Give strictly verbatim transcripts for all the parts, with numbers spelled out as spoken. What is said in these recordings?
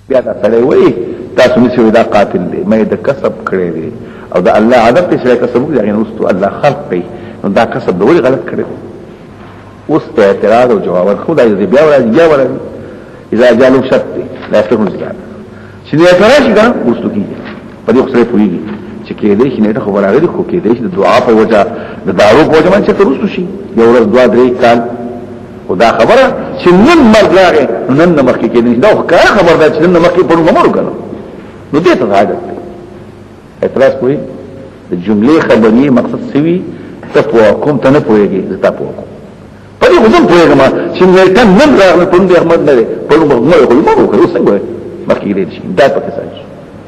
بیا دا سړی وایي تاسو نشئ دا قاتل دی مې د کسب کړی دی او دا الله عادت ته سړی کسب کوي هغه نو الله خلق کوي نو دا کسب دوی غلط کړی اوس ته اعتراض او جواب ورکړو دا دې بیا ورته بیا ورته اذا جالو شت لا تكون زیات چې دې اعتراض شي دا وستو کیږي په دې خسرې پوریږي چې کې دې شي نه خبره غوړي خو کې دې شي د دعا په وجه د دارو په وجه باندې ترستو شي یو ورځ دعا درې کال خدا خبره چې نن مرګ راغی نن مخکې کې دې دا خبر ده چې نن مخکې په نومو وکړو نو دې ته عادت اعتراض کوي د جملې خبري مقصد سوي ته په کوم ته نه پويږي زتا په کوم په دې خو ځم پويګم چې نن ته نن راغلی په دې احمد نه په نومو وکړو نو وکړو څنګه مخکې دې شي دا پکې ساتي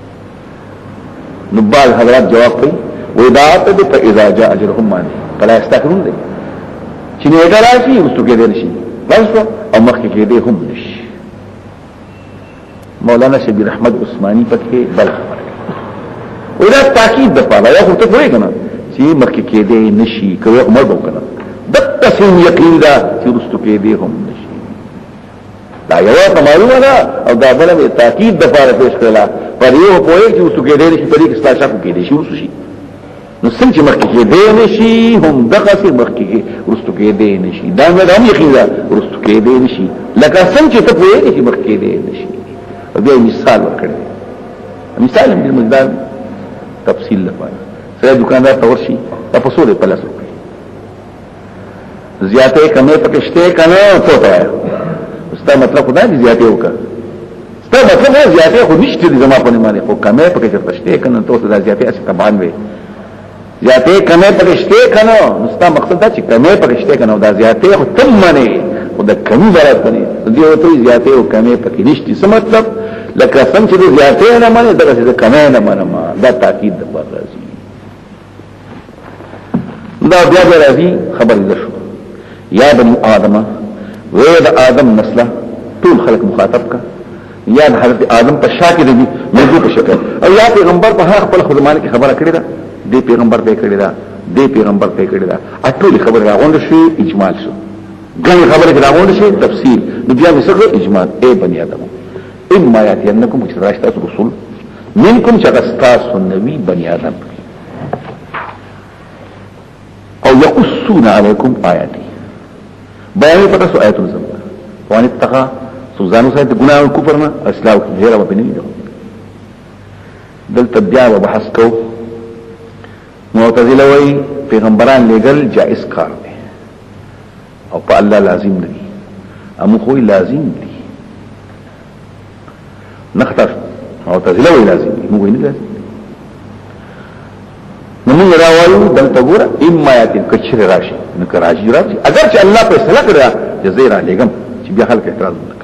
نو بعض حضرات جواب کوي وداعت دې په اذا جاء اجرهم باندې فلا يستكبرون دي چې نه دراشي وستو کې دې شي بس او مخکې کې دې هم نشي مولانا شبیر احمد عثماني پکې بل خبره ودا تاکید د پاره یو ته کوي کنه چې مخکې کې دې نشي کوي عمر بو کنه د تسلیم یقین دا چې وستو کې دې هم نشي دا یو ته معلومه ده او دا بل تاکید د پاره پیش کړل پر یو په یو چې وستو کې دې نشي په دې کې ستاسو کې دې شي وسو نو څنګه چې مخکې کې دې نشي هم دغه څه مخکې کې ورستو کې دې نشي دا مې هم یقین ده ورستو کې دې نشي لکه څنګه چې ته په یوه کې مخکې دې نشي بیا مثال ورکړي مثال هم مقدار تفصیل لپاره سره دکاندار تورشي تاسو له پلاس وکړي زیاته کمه پکشته کنه ته ستا مطلب خدای دې زیاته وکړه ستا مطلب زیاته خو نشته دې زما په باندې خو کمه پکشته کنه ته دا زیاته اس تبان وي زیاته کمه پکشته کنه ستا مقصد دا چې کمه پکشته کنه دا زیاته خو تم منه خو د کمی برات نه دې وته زیاته او کمه پکې نشته څه مطلب لکه څنګه چې زیاته نه منه دغه چې کمه نه منه دا تاکید د پر راځي دا بیا راځي خبر دې شو یا بني آدم وې د آدم نسله ټول خلق مخاطب کا یا د حضرت آدم په شاکر دي موضوع په شکل او یا پیغمبر په هغه خپل خدمانه کې خبره کړې ده دې پیغمبر ته کړې ده دې پیغمبر ته کړې ده اټول خبره راغونډ شي اجمال شو ګڼ خبره راغونډ شي تفصیل نو بیا وسره اجمال اے بني آدم اما یاتینکم بشراشت رسول منکم شغستاس النبی بني آدم او یقصون علیکم آیاتی بیانی پتا سو آیتون زمنا وان اتقا سوزانو سایت گناہ و کفرنا اسلاو زیرہ و بنی جو دل تبیع و بحث کو معتزلوی پیغمبران لگل جائز کار دے او پا اللہ لازم ندی امو خوی لازم دی نختر معتزلوی لازم دی موگوی نی لازم نمون راوالو دلتا گورا اما یاتین کچر راشی نکر راجی راشی اگر چه اللہ پر صلاح کرا جزی را لگم چی بیا خلق اعتراض نکر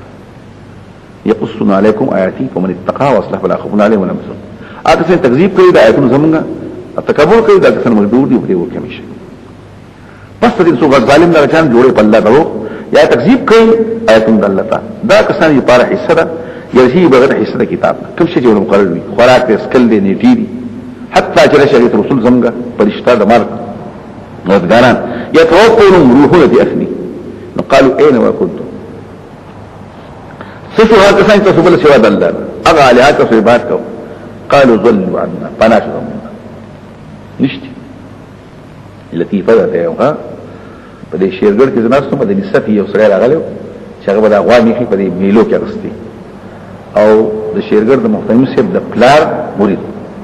یقصن علیکم آیاتی فمن اتقا و اصلح فلا خوفن علیهم ولا هم يحزنون آتا سن تکذیب کری دا آیتون زمونگا تکبر کری دا کسن مجدور دی ودیو کمیشه پس تدین سو غد ظالم دا چان جوڑے پا اللہ درو یا تکذیب کری آیتون دا اللہ تا دا کسان یہ پارا حصہ دا یرسی بغیر حصہ دا کتاب کم شجی ولو مقرر وی خوراک دے سکل دے نیٹی دی حتی چرا شریعت رسول زمگا پرشتہ دا مارک نوزگاران یتوقعون روحون دی افنی نو قالو این و کنتو سشو هر کسانی تصبل سوا دلدار اغا علیات تصو عباد کو قالو ظلو عنا پناشو زمونا نشتی لطیفه دا تیو ها پا دی شیرگر کی زناستو پا دی نصفی یو سریع لغلیو چاگه با دا غوامی خی پا دی میلو کیا رستی او دا شیرگر دا مختنیم سیب دا پلار مرید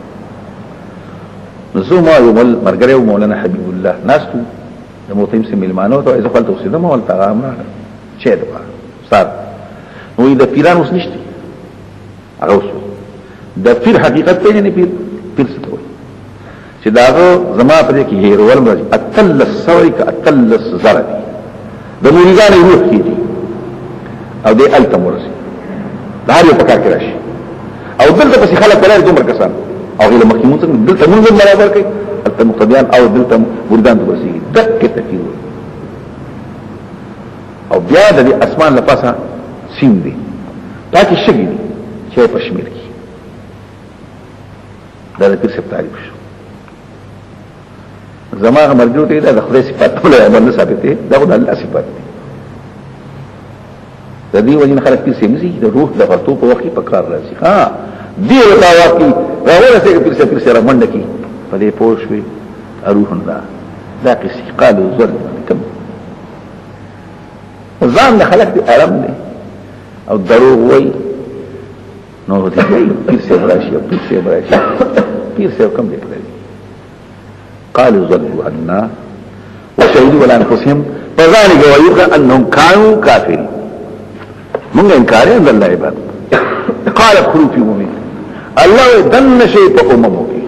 نزو ما یو مل مرگره و مولانا حبیب الله ناستو دا مختنیم سیب ملمانو تا ایزا خال توسیده ما والتا غامنا چه دا پا سار نو دا پیران اوس نشتی هغه اوس دا پیر حقیقت ته نه پیر پیر څه وایي چې داغه زما په دې کې هیرو ول مرض اتل السوي ک اتل الزرد د مریدان روح کې دي او دې التمرسي دا هر یو پکار کې راشي او دلته پس خلک بلای دومره کسان او غیر مخکمون څنګه دلته موږ برابر کوي الته مقتدیان او دلته مریدان ته ورسي دک تکیو او بیا د اسمان لپاسه سیم دی تاکي شګي دي چې په شمیر کې دا د پیر صاحب تعریف شو زماغه مرجوټي دا د خدای صفات ټول عمل ثابت دي دا د الله صفات دي د دې وجه نه خلک پیر سي نسی د روح د ورتو په وخت په کار راځي ها دی وتا واقعي راوړل سي پیر سي پیر سي را منډه کی په دې پوښوي روح الله دا قصي قالوا ظلم كم ځان د خلک دي ارم دي او دروغ وای نو دې پیر سي راشي پیر سي راشي پیر سي کم دي قالوا ظلموا عنا وشهدوا على انفسهم فذلك ويقع انهم كانوا كافرين من انكار عند الله عباد قال ادخلوا في امم الله دن شيء په اممو کې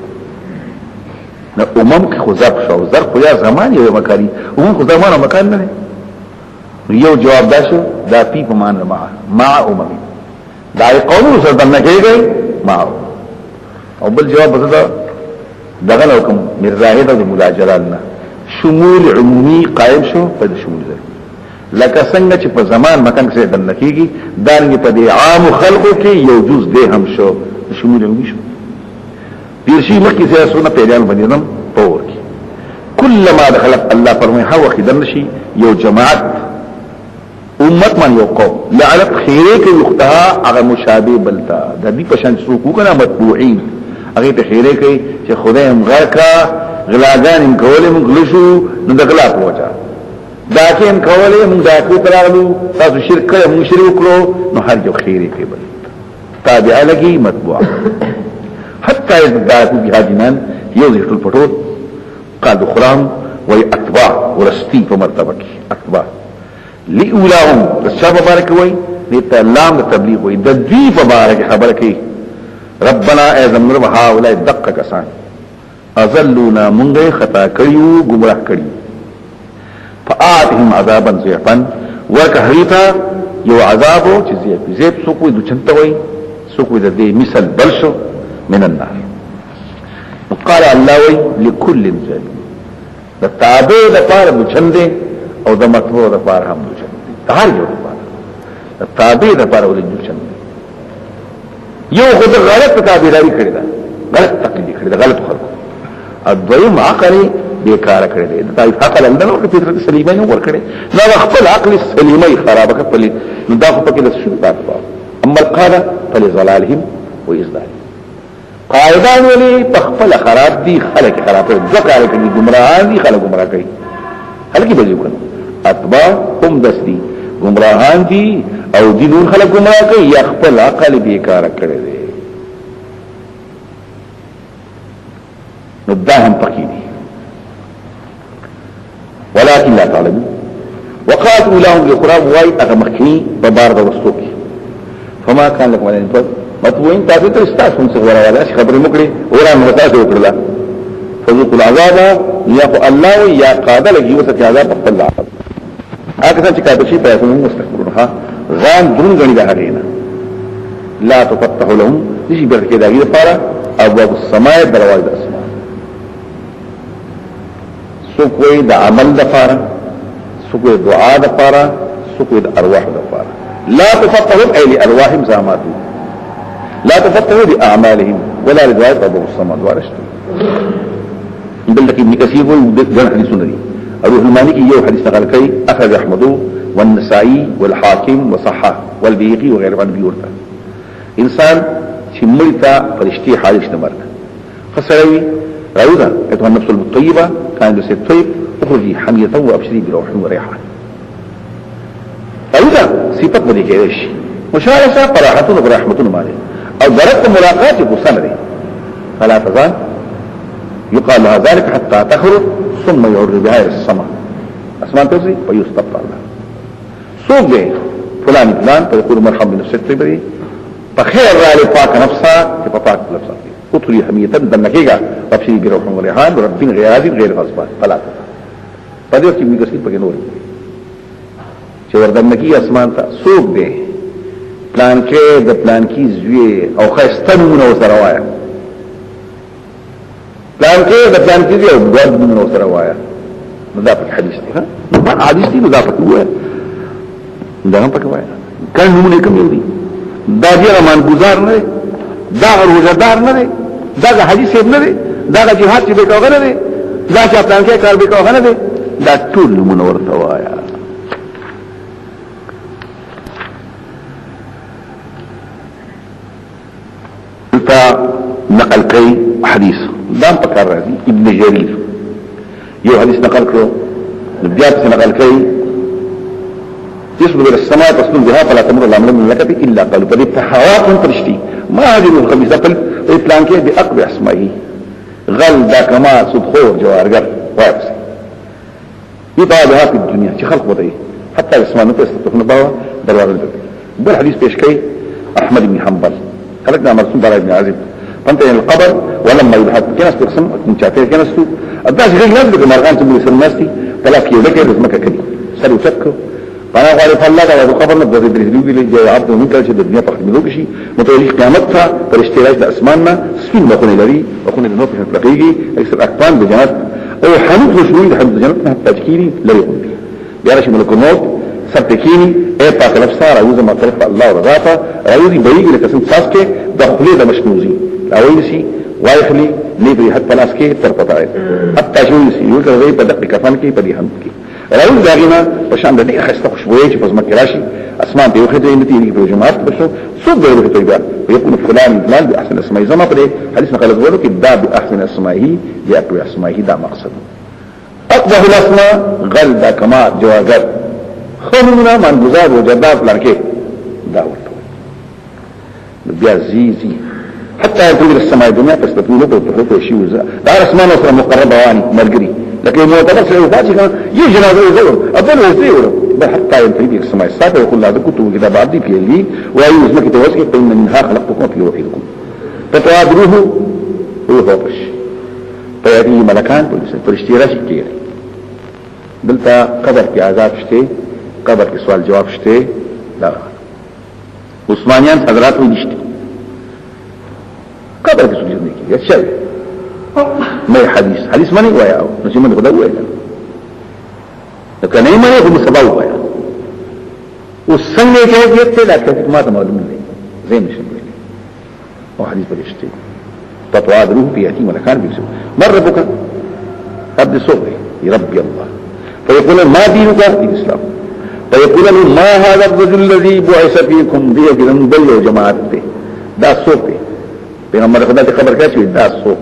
نو امم کې خو ظرف شو ظرف یا زمان یو مکانی امم خو زمان او مکان نه یو جواب داشو دا پی په مان ما مع امم دا قوم سره دنه کېږي ما او بل جواب بده دغه حکم مرزاهد او مولا جلالنا شمول عمومي قائم شو په شمول ځای لکه څنګه چې په زمان مکان کې دنه کېږي دانګي په دې عام خلقو کې یو جز ده هم شو شمول عمومي شو پیرشي مکه سره سونه پیران باندې پور کې کلمہ دخلت الله فرمای هو خدن شي یو جماعت امت من یو قوم لعنت خیره کې یختها هغه مشابه بلتا د دې په شان څوک کنه متبوعين هغه ته خیره کوي چې خدای هم غرقا غلاګان هم کولې موږ لشو نو د غلا پوچا دا چې هم کولې موږ دا کو ترالو تاسو شرک کړو موږ شرک کړو نو هر جو خیره کوي بل تابع لګي متبوع حتى يزدادوا بهاجنان يوزي ټول پټول قال خرام وي اتباع ورستي په مرتبه کې اتباع لئولاهم الشاب مبارك وي نیتا لام تبلیغ وي د دې مبارک خبره کوي ربنا اعظم رب هؤلاء دقه کسان اذلونا مونږه خطا کړیو گمراه کړیو فآتهم عذابا ضعفا وكهريتا یو عذابو چې زیات زیات سو کوئی د چنته وي سو کوئی د دې مثال بلشو من النار وقال الله وي لكل ذلك د تابع د پاره د چنده او د مطلوب د پاره هم د چنده هر یو د پاره د تابع د پاره ولې د چنده یو خود غلط تابعداري کړی دا غلط تقلید کړی دا غلط خلق الدویم عقل بیکار کړی دی دا عقل اندنه او فطرت سلیمه نه ور کړی دا خپل عقل سلیمه خراب کړی نو دا خو پکې د شو تاسو اما القاده فلظلالهم واذلالهم قائدان ولی پخپل خراب دی خلق خراب دی دو کار کوي گمراهان دي خلق گمراه کوي خلقی بجو کنه اتباع هم دس دی گمراهان دي او دینون خلق گمراه کوي یا خپل عقل بیکار کړی دی نو دا هم پکې دي ولكن لا تعلمون وقاتلوا لهم لقرام واي اغمخني ببار د رسوک فما كان لكم عليهم مطوعين تاسو ته استاسو څنګه وراله شي خبرې مکړي اوران متاسو وکړه فذوقوا العذاب يا الله يا قابل جيوسه عذاب الله هغه څنګه چې کابل شي پیسې موږ مستقبلها غان دون غني ده هغه لا تفتح لهم شي برکې دغه لپاره ابواب السماء دروازه د اسمان سو کوئی د عمل لپاره سو کوئی دعا لپاره سو کوئی د ارواح لپاره لا تفتح اي لارواحهم زاماتهم لا تفتحوا بأعمالهم ولا رضوات أبو الصمد وارشتوا بل لك ابن كثير وجن حديث نري أروح المالكي يو حديث نقل كي أخذ أحمد والنسائي والحاكم وصحة والبيقي وغيره عن بيورتا إنسان شمرتا فرشتي حادث نمرك فسروي رأيوذا أيتها النفس الطيبة كان لسيد طيب أخرجي حمية وأبشري بروح وريحان رأيوذا صفت مدي كيش مشارسة فراحتون برحمتون مالي او درجت ملاقات غصان لري فلا تزال يقال لها ذلك حتى تخرج ثم يعرض بها الى السماء اسمان تزري ويستبطى الله سوق ده فلان فلان فيقول مرحبا بنفسك تبري فخير رالي فاك نفسها فاك نفسها اتري حمية دنكيغا وابشري بروح وريحان وربين غيازي غير غصبان فلا تزال فدي وقت ابن كثير بگه نوري چه وردنكي اسمان تا سوق ده پلان کې د پلان کې زوی او خستنونه وسره وایا پلان کې د پلان کې زوی او ګډونه وسره وایا دا په حدیث دی ها ما حدیث دی دا په وای دا هم په وای کله نمونه کوم دی دا دی رمان گزار نه دا روزدار نه دا حدیث نه دی دا جهاد چې به کوغه نه دی دا چې پلان کې کار به کوغه نه دی دا ټول نمونه ورته وایا دلتا نقل کئی حدیث دام پکار راځي ابن جریر یو حدیث نقل کړو بیا څه نقل کئی يصبر السماء تصدر بها فلا تمر الامر من لك الا قالوا بل تحوات ترشتي ما هذه الخبيثه قال اطلاق باقوى اسمائه غل دا كما صدخور جوارجر وابس يطالها في الدنيا شي خلق وضعي حتى اسماء نفس تكون بها دروار البلد بل حديث بيش كي احمد بن حنبل خلقنا مرسوم بارا بن عزيز فانتهي القبر ولما يبحث كنس تقسم من شاكير كنستو الداش غير لازم مرغان تبلي سلماستي ثلاث كيلو لك رزمك كلي سلو تكو فانا غالب الله تعالى قبر نبض دريدوغي لي جاي عبد من كل شيء الدنيا تحت ملوك شيء متولي قيامتها فالاشتراج ده اسماننا سفين بخوني لري بخوني لنوف في الفقيقي اكسر اكفان بجانات او حنوك رسولي لحد بجانتنا تاجكيني لا يقوم بي بيارش ملك الموت سبتكيني اي باك نفسها رايوزا ما طرف الله ورغافة رايوزي بريقي لكسن ساسكي دخلي ده مشنوزي الاوينسي وايخلي ليبري حتى ناسكي ترپتاعي حتى شويسي يقول كده بدق كفان كي بدي حمد كي راوز داغینا پشان د دې خسته خوشبوئی چې پزما کې راشي اسمان ته وخته یې نتیږي په جماعت بشو څوک به وخته بیا ويكون فلان فلان باحسن اسماء زما پر حدیث نقل غوړو کې دا باحسن اسماءه یا په اسماءه دا مقصد اقبح الاسماء غل دا کما جواغر خمنا من گزار و جداب لرکه دا ورته بیا زیزی حتى يقول السماء الدنيا تستطيع له بتحط شيء وزا دا اسمان سره مقربه واني مرګري لكن المعتبر سيئو فاتي كان يجي ناظر يزور أبدا يزور بل حتى ينتهي السماء السابع يقول الله كنتم كتاب عبدي في اللي وأيوز ما كتواسك فإن منها خلقتكم في وحيدكم فتوادروه هو فوقش فيأتيه ملكان فرشتيراش كتير دلتا قبر في عذاب شتي قبر في سؤال جواب شتي لا عثمانيان حضرات ويدشتي قبر في سجود نيكي يتشاوي ما حديث حديث ماني ويا او نسي من خدا ويا لكن اي ماني هو سبب ويا والسنه كيفيت لا كيف ما معلوم لي زي مش او حديث بالاشتي تطوادروه في يتيم ملكان بيسو من ربك عبد صبري يربي الله فيقول ما دينك الاسلام فيقول ما هذا الرجل الذي بعث فيكم دي جن بل جماعته دا صوتي پیغمبر خدا ته خبر کړی دا صوت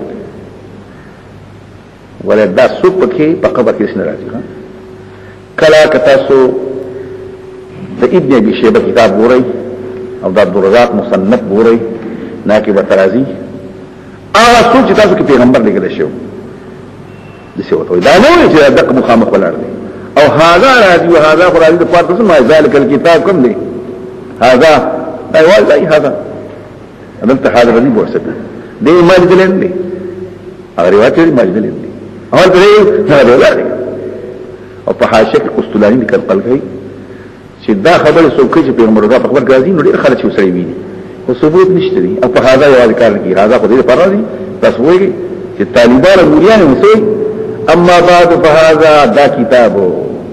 ولا دا سوق پکې په قبر کې سن راځي کلا کتاسو د ابن ابي شيبه کتاب ګورئ او د عبدالرزاق مصنف ګورئ ناکي بترازي هغه سوق چې تاسو کې پیغمبر لګل شو د څه وته دا نو چې دغه مخامخ ولر دي او هاذا راځي او هاذا راځي د پاتې ما ذلك الكتاب کوم دی هاذا اي والله هذا انت هذا الذي بوسط دي ما دلن دي هغه روایت لري ما دلن دي اول درې هغه ولري او په حاشیه قسطلانی لیکل قلقي چې دا خبره څوک چې پیغمبر دا په خبر غازي نو ډېر خلک وسري ویني او ثبوت نشته دي او په هاذا یو کار کوي هاذا خو دې فرض دي تاسو وایي چې طالبان مولیان وسوي اما بعد فهذا دا کتابو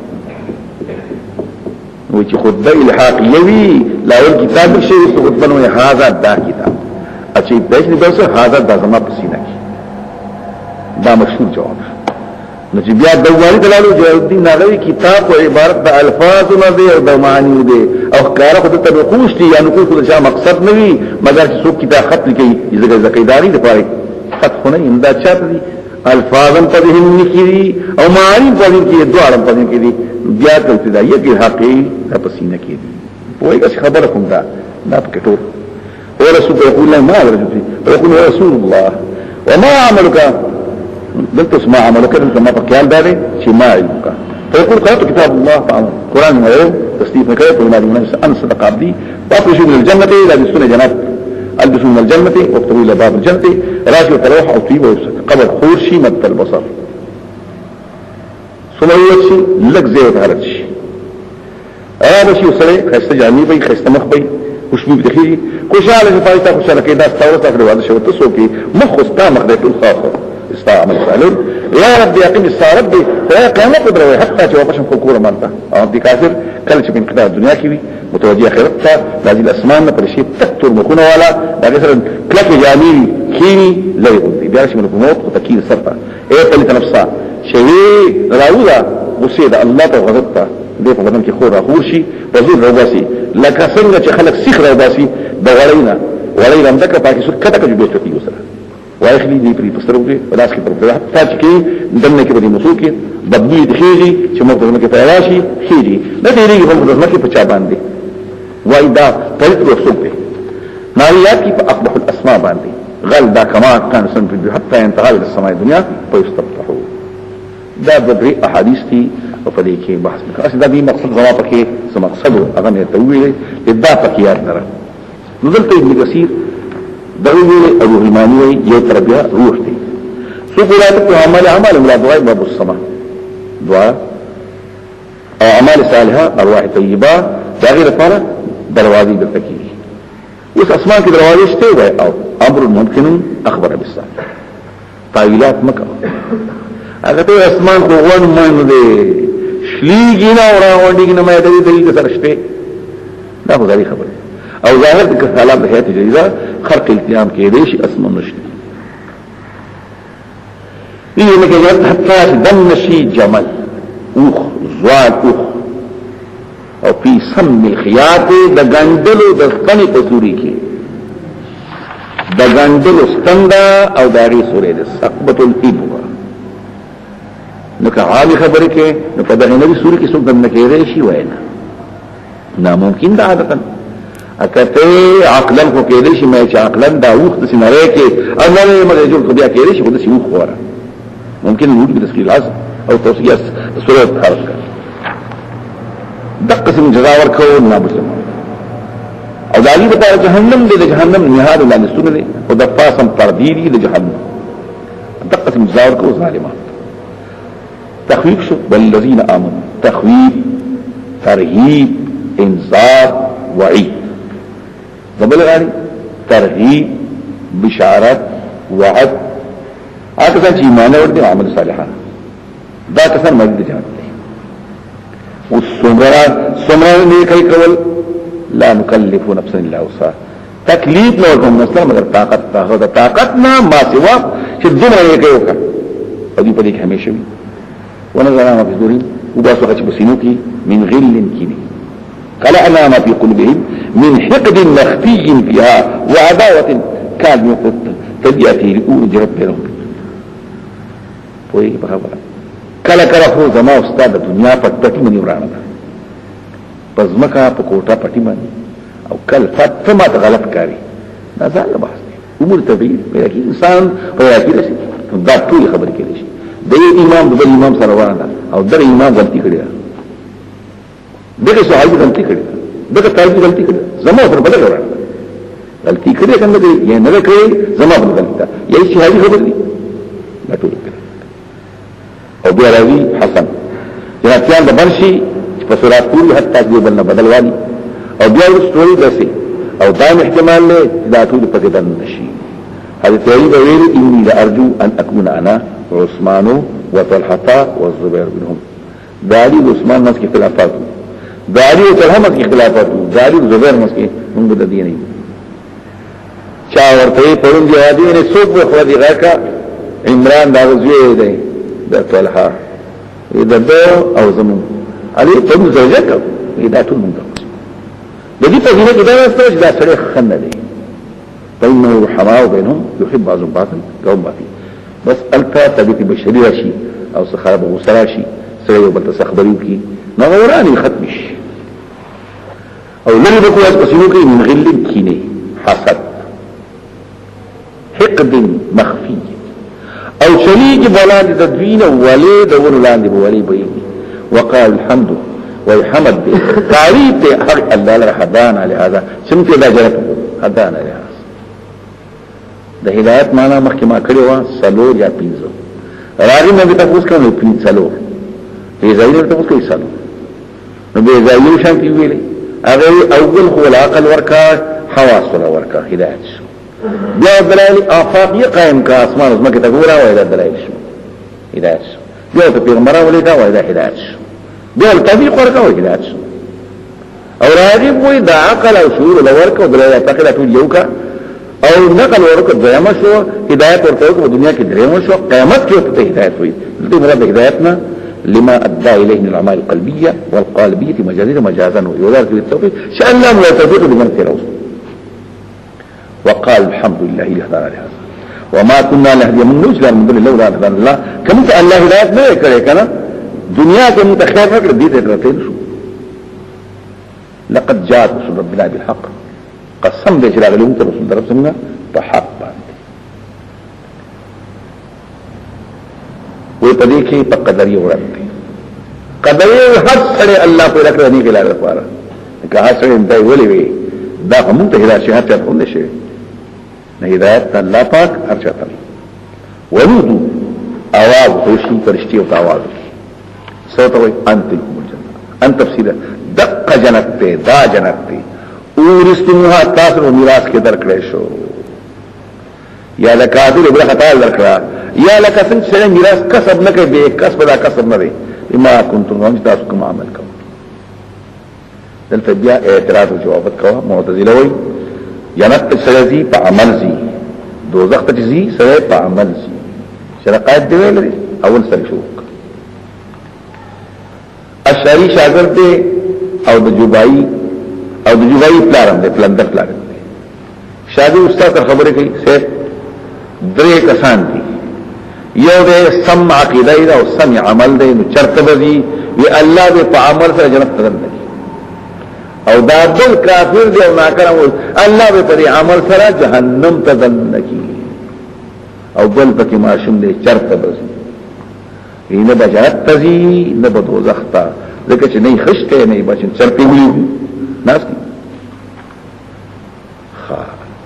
و چې خطبه الحاقیوی لاول کتاب شي او خطبه نو هاذا دا کتاب اچي داش نه بس هاذا د زما پسینه کی دا مشهور جواب نو چې بیا دوالي دلالو جلال الدین ناغوی کتاب او عبارت د الفاظ نه دی او د معانی دی او کار خو ته نقوش دي یا نقوش د شا مقصد نه وي مګر چې څوک کتاب خط لیکي زګر زقیداری د پاره خط خو نه امداد چاته دي الفاظن په دې نکري او معانی په دې کې دوه اړم په دې کې دي بیا ته ابتدائیه کې حقي د پسینه کې دي وایي چې خبره کوم دا دا پکې ټول او رسول يقول الله ما رجل يقول رسول الله وما عملك دلت اسمع عملك كما بقيال داري شي ما علمك فيقول قرأت كتاب الله فعمل قرآن هو تصديق نكاية وما دون نفس أن صدق عبدي وأخرجوا من الجنة إلى بسنة جنات ألبسوا من الجنة واكتبوا إلى باب الجنة راشي وتروح أو طيب ويفسك قبل خورشي مد البصر ثم يوشي لك زي وتهرتش رابشي وسري خيست جاني بي خيست مخ بي خوشبو بدخيري خوشالة فايتا خوشالة كيدا استورت أخرى وهذا شو تسوكي مخ استا مخدت الخاصة استعمل سألون يا ربي أقيم الساعة ربي فهي قيامة قدروي حتى جوابشم كوكورة مالتا عبدي كافر كالش من قطاع الدنيا كيوي متوجه خيرتها لازي الأسمان فرشي تكتر مكونا والا لكن سرن كلاك جاميري كيني لا يغضي بيارش من الفموت وتكيل سرطة ايه قلت نفسها شوي راولا بسيدة الله تغضبتا دي فقدم كي خور راخورشي وزور روباسي لكا سنگا چه خلق سيخ روباسي بغرينا وړي رمدک پاکي سو کته کې به چوتي وسره واخلي دي پری پسترو کې ولاس کې پر حتی چې دنه کې به مسو کې بدبي دخيږي چې موږ دغه کې پیدا شي خيږي نه دیږي په دغه کې په چا باندې وای دا پرې رسول دی ناریات کی په اقبح الاسماء باندې غل دا کما كان سن في حتى ينتهي الى السماء الدنيا فيستفتحوا دا بدري احاديث دي او په دې کې بحث وکړه اصل دا دې مقصد زما پکې څه مقصد هغه نه تویل دا پکې یاد درا نزلت ابن كثير دغه ابو الماني یو تربيه روح دي سو قرات عمل عمل ولا دعاء باب السماء دعاء او اعمال صالحه ارواح طيبه دا غیر لپاره دروازې د تکي اوس اسمان کې دروازې شته وای او امر ممکن اخبر بالساعه تعویلات مکه هغه ته اسمان کو غون مونږ دې شلیږي نه راوړي نه مې دې دې سره شته دا خو ځای خبره او ظاهر د کلام د حیات جديده خرق التیام کې دې شي اسمان نشته یې نه کې حتی دم نشي جمل اوخ زوال اوخ او پی سم خیات د غندلو د ستنی په سوري کې د غندلو ستندا او داری سورې د سقبت الابوا نو که عالی خبره کې نو په دغه نوې سوري کې څوک د نکېره شي واینا ناممکن ده عادت اکته عقلا کو کېدې شي مې چې عقلا دا وخت د سينارې کې اول ما جوړ کو بیا کېدې شي خو د سیو خوره ممکن وجود بتسخير العزم او توصيه سورة حركه دقه سم جزا ورکو نه مسلمان او دالی په جهنم دې جهنم نهاد لا نسونه دي او د پاسم ترديدي د جهنم دقه سم جزا ورکو ظالمان تخويف شو والذين امنوا تخويف ترهيب انذار وعيد دبل غاري ترهيب بشارت وعد هغه چې ایمان ور دي عمل صالحان دا کسان مجد جهنم والسمرا سمرا نه کوي کول لا نكلف نفسا الا وسعها تکلیف نور کوم نسل مگر طاقت ته د طاقت نه ما سوا چې دمر یې کوي وکړه او دې په دې کې همیشه وي ونظر ما في صدورهم وباسوا چې بسینو کې من غل کینی قلعنا ما في قلوبهم من حقد مخفي فيها وعداوه كان تبياتي لأول جرب بينهم پوئی بخبر کله کله خو زما استاد دنیا په پټی منی ورانه ده پزمکا په کوټه پټی باندې او کل فتما غلط کاری دا ځل بحث دی امور طبيعي بلکې انسان په یاکی راشي دا ټول خبر کې شي د امام د امام سره ورانه او در امام غلطي کړی دغه صحابي غلطي کړی دغه تابعي غلطي کړی زما پر بدل ورانه غلطي کړی څنګه دی یا نه کړی زما پر غلطه یی صحابي خبر دی دا ټول او بیا راوی حسن جناتیان د برشي په سورات ټول حتی دې بل نه بدلوالي او بیا ورستوري دسي او دائم احتمال له دا ټول په دې دن نشي حضرت علی ویل اني لارجو ان اكون انا وعثمان وطلحه والزبير منهم دالي عثمان نس کې خلافات دالي او طلحه نس کې خلافات دالي زبير نس کې موږ د دې نه چا ورته پرون دی هدي نه څوک خو دې راکا عمران دا زوی دی دا طلحه دا دو او زمون علي په زوجه کو دا ټول موږ د دې په دې کې دا څه دا سره خنه دي بينه وحماه بينهم يحب بعض بعضا قوم باقي بس الفا تبيت بشري راشي او سخرب وسراشي سره یو بل تخبريو کی نو وراني ختمش او لری بکو اس پسینو کې من غل کینه حسد حقد مخفي او شريك بلاد تدوين ولي دور لاند بولي بي وقال الحمد والحمد تعريف حق الله هدانا لهذا سمت دا جرت هدانا لهذا د هدایت معنا مخکې ما کړی و سلور یا پینځه راغی مې تاسو کوم پینځه سلور دې ځای ته تاسو کوي سلور نو به ځای یو شان دی ویلې هغه اول هو العقل ورکا حواس ورکا هدایت بیا دلایل افاقی قائم کا اسمان از مکه ته ګورا وای دا دلایل شو هدایت شو بیا ته پیغمبر ولې دا وای دا هدایت شو بیا تطبیق ورکا وای هدایت شو او راځي وای دا عقل او شعور لورکا دلایل تکړه ټول یو کا او نقل ورکو درېما شو هدایت ورته په دنیا کې درېما شو قیامت کې ته هدایت وي دې مراد هدایتنا لما ادى اليه من الاعمال القلبيه والقالبيه مجازا مجازا ويذكر بالتوفيق شاء الله لا توفيق بمن تروس وقال الحمد لله الذي هدانا لهذا وما كنا نهتدي من رسل من دون لولا هدانا الله كم ته الله هدایت نه کړي کنه دنیا کې متخیر نه کړ دې ته راته شو لقد جاءت رسول ربنا بالحق قسم دې چې راغلي ته رسول رب څنګه په حق باندې وې په دې کې په قدرې ورته قدرې هر سره الله په لکه نه کې لاره پاره که هر سره دې ولي وي دا هم ته هدایت ته ونه شي نه هدایت الله پاک ارشاد ولودو आवाज خوشي فرشتي او आवाज صوت وي انت الجنه ان تفسير دق جنت ته دا جنت ته ورستمها تاسو میراث کې درکړې شو یا لکادر بل خطا درکړه یا لکه څنګه چې میراث کسب نه کوي به کسب دا کسب نه دی بما كنتم وان تاسو کوم عمل کوم دلته بیا اعتراض او جواب کوه معتزله وي جنت سره زی په عمل زی دوزخ ته زی سره په عمل زی شرقات دی ویل اول سره شو اشعری شاګرد دی او د جوبای او د جوبای پلان دی پلان د پلان دی شاګرد استاد خبره کوي سه درې کسان دي یو د سم عقیده او سم عمل دی نو چرته دی وی الله به په عمل سره جنت ته ځي او دا بل کافر دی او ناکرم الله به پر عمل سره جهنم ته ځي او بل پکې ماشوم دی چرته بزي اینه به جنت ته ځي نه به دوزخ ته ځکه چې نه خشته نه بچن چرته وي ناس ها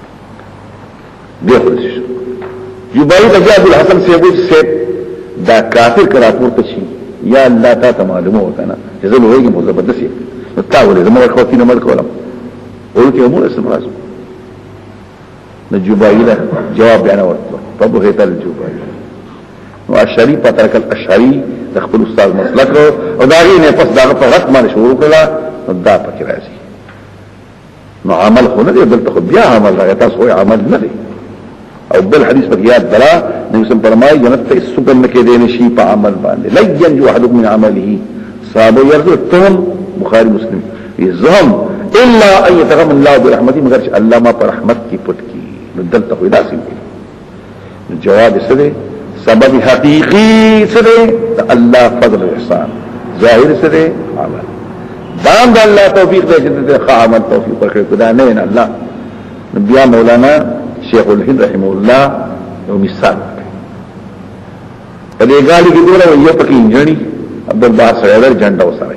دیو شو یو بای د جابر حسن سیبو سیب دا کافر کرا پورته شي یا الله تعالی معلومه وکنه چې زه وایي مو زبردست تاول زموږ خوتي نه ملک ولم ورته مو اسم راز نجوبایله جواب بیان ورته په هغه ته الجوبای نو اشعری په ترک الاشعری د خپل استاد مسلک او دا غي نه پس دا په غلط باندې شروع کړه دا پکې راځي نو عمل خو نه دی بل ته بیا عمل راځي تاسو عمل نه دی او بل حدیث په یاد درا نبی سم فرمایي جنت ته سکن کې دی نشي په عمل باندې لین جو احد من عمله صحابه يرجو تم بخاری مسلم یزهم الا ان يتغم الله برحمته مگر چې الله ما پر رحمت کی پټ کی دلته خو داسې دی جواب څه دی سبب حقیقی څه دی الله فضل او احسان ظاهر څه دی عمل دام د الله توفیق دی چې د عمل توفیق ورکړي خدای نه نه الله بیا مولانا شیخ الهند رحمه الله یو مثال په دې غالي کې دوره یو پکې انجنی عبد الباسط سره جنډا وسره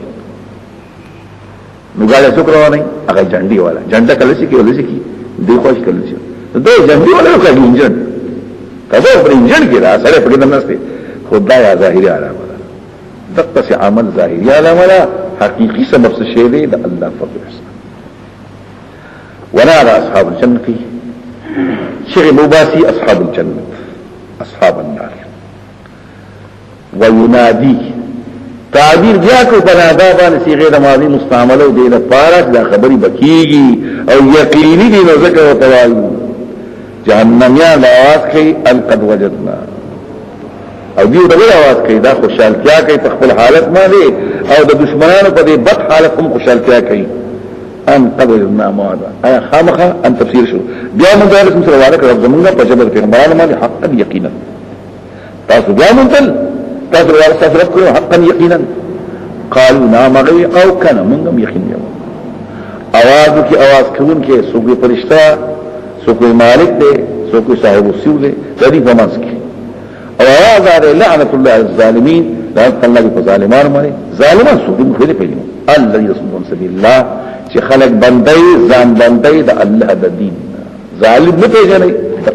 نو غاړه څوک روانه هغه جنډي والا جنډا کله شي کې ولې شي دی خوش کله شي دا جنډي والا یو کله انجن کله پر انجن کې را سره په دې نسته خدای ظاهري علامه ده دغه څه عمل ظاهري علامه ده حقيقي سبب څه شی دی د الله فضل احسان ونادى اصحاب الجنه شغل مباسي اصحاب الجنه اصحاب النار وينادي تعبیر بیا کو بنادا باندې صيغه د ماضي مستعمله او د لپاره دا خبري بکیږي او یقیني دي نو ذکر او توال جهنميان आवाज کوي ان قد وجدنا او دیو دغه आवाज کوي دا خوشالتیا کوي په خپل حالت باندې او د دشمنانو په دې بد حالت هم خوشالتیا کوي ان قد وجدنا ماذا اي خامخه ان تفسير شو بیا موږ د رسول الله علیه وسلم زمونږ په جبل پیغمبرانو باندې حقا یقینا تاسو بیا مونږ تاسو ورته رب کړو حقا یقینا قالوا نعم غي او كان منهم يقين يوم आवाज کی आवाज کون کې سوګي فرشتہ سوګي مالک دے سوګي صاحب السیو دے ذی فمنس کی او आवाज اره لعنت الله على الظالمين لعنت الله په ظالمان باندې ظالمان سوګي خو دې پیژنو الذي يصدون سبيل الله چې خلق بندي ځان بندي د الله د دین ظالم نه پیژني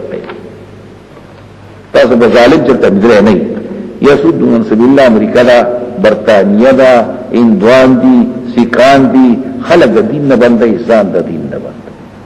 تاسو به ظالم چرته مدره نه يسدون سبيل الله امریکا دا برطانیه دا اندوان دی سیکان دی خلق دا دین نبنده اسلام دا دین نبنده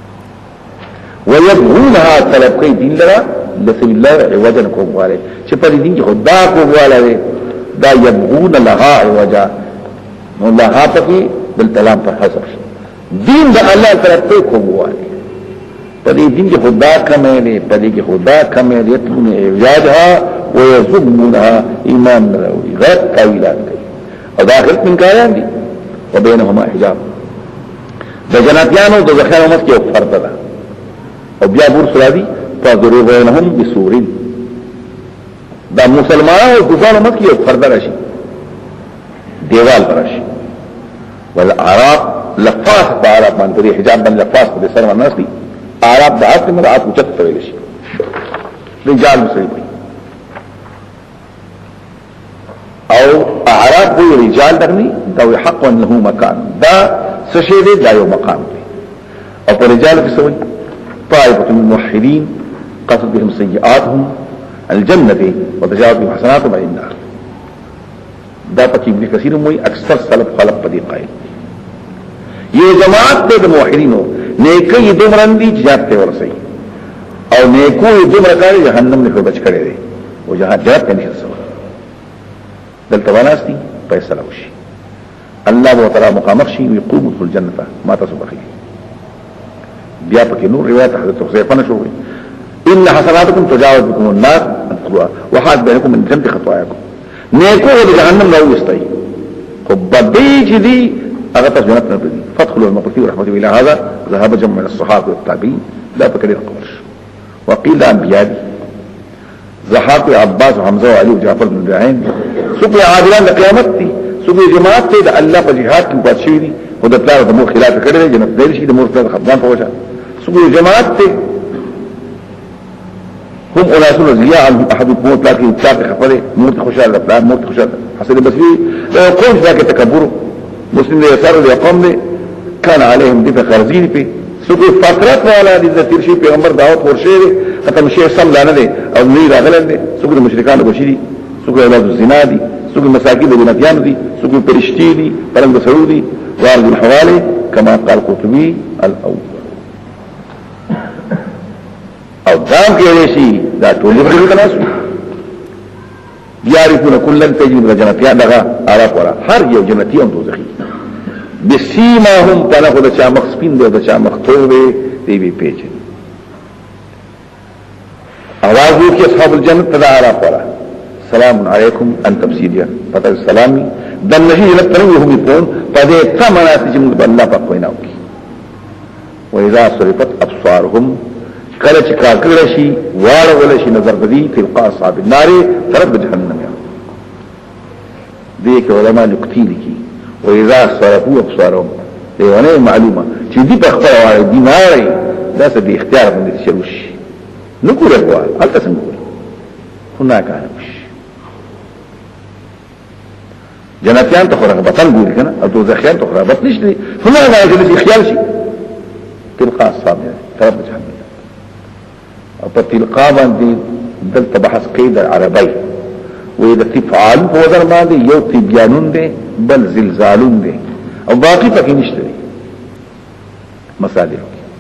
ويبغونها طلب کئی دین لرا لسبیل اللہ عوجن کوبواله چه پر دین کی خدا کوبواله دا یبغون لها عوجا نو لها پکی بالتلام پر حضر دین دا اللہ طلب کئی کوبواله پر دین کی خدا کمیلی پر دین کی خدا کمیلی یتلون عوجادها ويزمونها ایمان نراوی غیر تاویلات کئی او داخلت من کایان دی وبینهما حجاب دا جناتیانو دا زخیر امت کی فرد دا او بیا بور سلادي فضروا بينهم بسور دا مسلمانان او کفار مت کې پرده راشي دیوال راشي والاعراب لفاظ بعرب باندې حجاب باندې لفاظ په سر باندې نسي عرب د اصل مراد اوچت ویل شي رجال مسلمي او اعراب وی رجال دغني دا حق له مکان دا سشي دی دا یو مقام دی او پر رجال کې سوي طائفه من الموحدين قصد بهم سيئاتهم الجنه وتجاوز بهم حسناتهم عن النار دا پکې ابن کثیر موي اکثر سلف خلق په دې قائل یو جماعت د موحدینو نیکی دمرندی جات ته ورسي او نیکو دمر کاری جهنم نه بچ کړي دي او جهاد جات ته نشي رسول دلته وناستي فیصله وشي الله تعالی مقامخ شي ويقوم في الجنه ما تصبخي بیا پکې نور روایت حضرت حذیفه نشو ان حسناتكم تجاوز بكم النار وحاد بينكم من جنة خطاياكم نیکو د جهنم نه وستای خو بدی چې دی هغه ته جنت نه دی فادخلوا المغفرة ورحمة الله هذا ذهب جمع من الصحابة والتابعين لا بكرير قبر وقيل انبياء زحاق عباس وحمزة وعلي وجعفر بن ابراهيم سوق عادلان لقيامت دي سوق جماعت ته د الله په جهاد کې پاتشي دي خو د پلار د مور خلاف کړي جنت دې شي د مور په خدمت پوښه سوق جماعت ته هم اولاسون رضياء عن احد القوات لكن اتلاقي خفره موت خوشار الافلام موت خوشار حسن البصري قوم ذاك تكبر مسلم يسار اليقوم كان عليهم دفع خرزين في سوق فترات والا دي ذاتير شي پیغمبر دعوت ورشه ختم شي سم لانه دي او ني راغلن دي سوق المشركان بشري سوق اولاد الزنا دي سوق المساكين بنتيان دي سوق البرشتي دي فرنگ سعودي وارد الحوالي كما قال قطبي الاول او دام کې شي دا ټول په تناسب يعرفون كلا تجربه جنتيان دغه عرب ورا هر یو جنتی او دوزخي بسیماهم پنه د چا مخ سپین دی د چا مخ تور دی دی به پیچ اواز وکي اصحاب الجنت تدعى عرب ورا سلام علیکم ان تبسیدیا پتہ سلامي د نهي لترو هم يكون پدې تمنات چې موږ الله په کویناو کی واذا صرفت ابصارهم کله چې کاکړه شي واړه ول شي نظر بدی تلقا اصحاب النار طرف جهنم دې کې علماء نقطې لیکي واذا صرفوا ابصارهم دیونه معلومه چې دې په خپل واره دي ناري دا څه به اختیار باندې شروع شي نو کوله وای البته څنګه هناك مش جنتیان ته رغبتان ګوري کنه او دوزخیان ته رغبت نشته هناك راځي خیال شي تلقا اصحاب طرف جهنم او په تلقا باندې دلته بحث قید عربی وې د تفعال په وزن باندې یو تبيانون دي بل زلزالون دي او باقي پکې نشته مصالح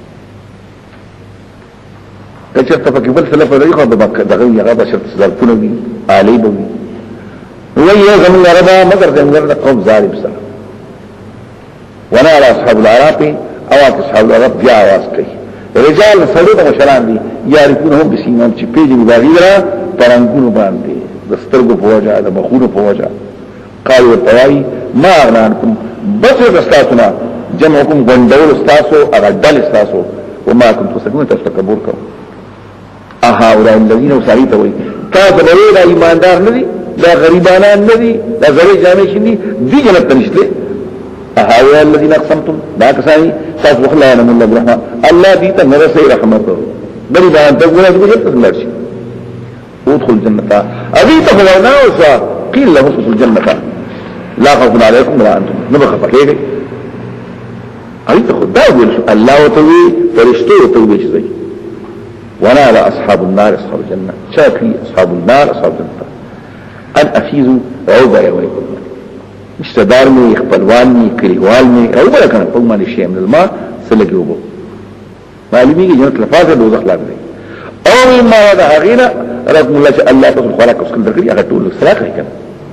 کچې ته پکې بل څه لپاره یو دغه یغه بشر ظرفونه دي عالی به وي یو زمون عربا مگر زمون قوم ظالم سره وانا على اصحاب العراق او اصحاب العراق بیا आवाज کوي رجال سړو د مشران دي یارفونهم بسیمهم چې پیجن باغیرا پرنګونو باندې دسترګو پوجا د مخونو پوجا قالوا توای ما اغنانکم بس استاسنا جمعکم غندول استاسو اغدل استاسو وما كنتم تسكنون تفكبر کو اها اولئک الذين وسعيتوا تاسو له ایماندار ندي دا غریبانان ندي دا زری جامع شنی دی جنت نشته اها اولئک الذين اقسمتم دا کسانی تاسو وخلا علم الله برحمه الله دې ته مرسي رحمته بل دا ته ګورې دې ته مرشي ادخل الجنه ابي تقولنا وسا قيل له ادخل الجنه لا خوف عليكم ولا انتم نبخ فكيف ابي تقول دا الله وتوي فرشتو وتوي شي وانا على اصحاب النار اصحاب الجنه شاكي اصحاب النار اصحاب الجنه ان افيزوا عوبا يا ويل مشتدار می خپلوان می کلیوال می او بل کنه په معنی شی من الماء سلګي وبو معلومی کی جنت لفاظ دوزخ لا دی او ما دا غینا رب الله چې الله تعالی خلق اوس کله درګي هغه ټول سره کوي کنه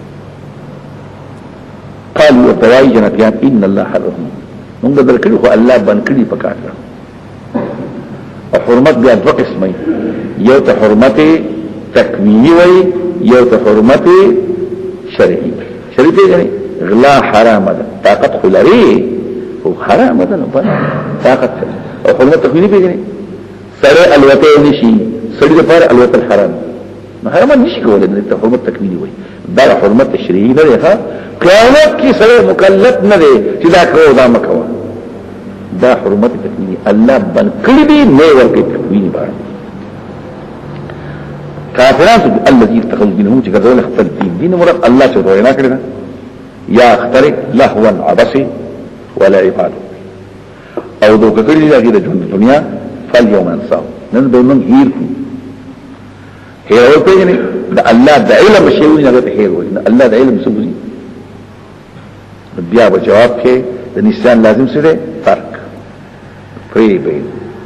قالوا الدواي جنتيان ان الله حرهم موږ درکړي خو الله بن کړي پکار او حرمت بیا دوه قسمه یو ته حرمت تکوینی وای یو ته حرمت شرعي شرعي دی غلا حرام ده طاقت خلري او حرام ده نو طاقت او حرمت تکوینی پیژني سره الوته نشي سړي لپاره الوته الحرام نو حرام نشي کولای د حرمت تکوینی وي دا حرمت تشریعي نه ده قیامت کې سره مکلف نه دی چې دا کوو دا مکو دا حرمت تکوینی الله بل کړی دی نه ورته تکوینی باندې کافرانو الذي اتخذوا دينهم چې ګرځول خپل دین دین مراد الله چې وینا کړی دا یا اخترق لهوا عبسي ولا عباد او دو کړي دا د دنیا فاليوم انساو نن به موږ هیر کو هیر په دې دا الله د علم شیونه نه هیر وي الله د علم سبوزي بیا به جواب کې د نشان لازم سره فرق پری بین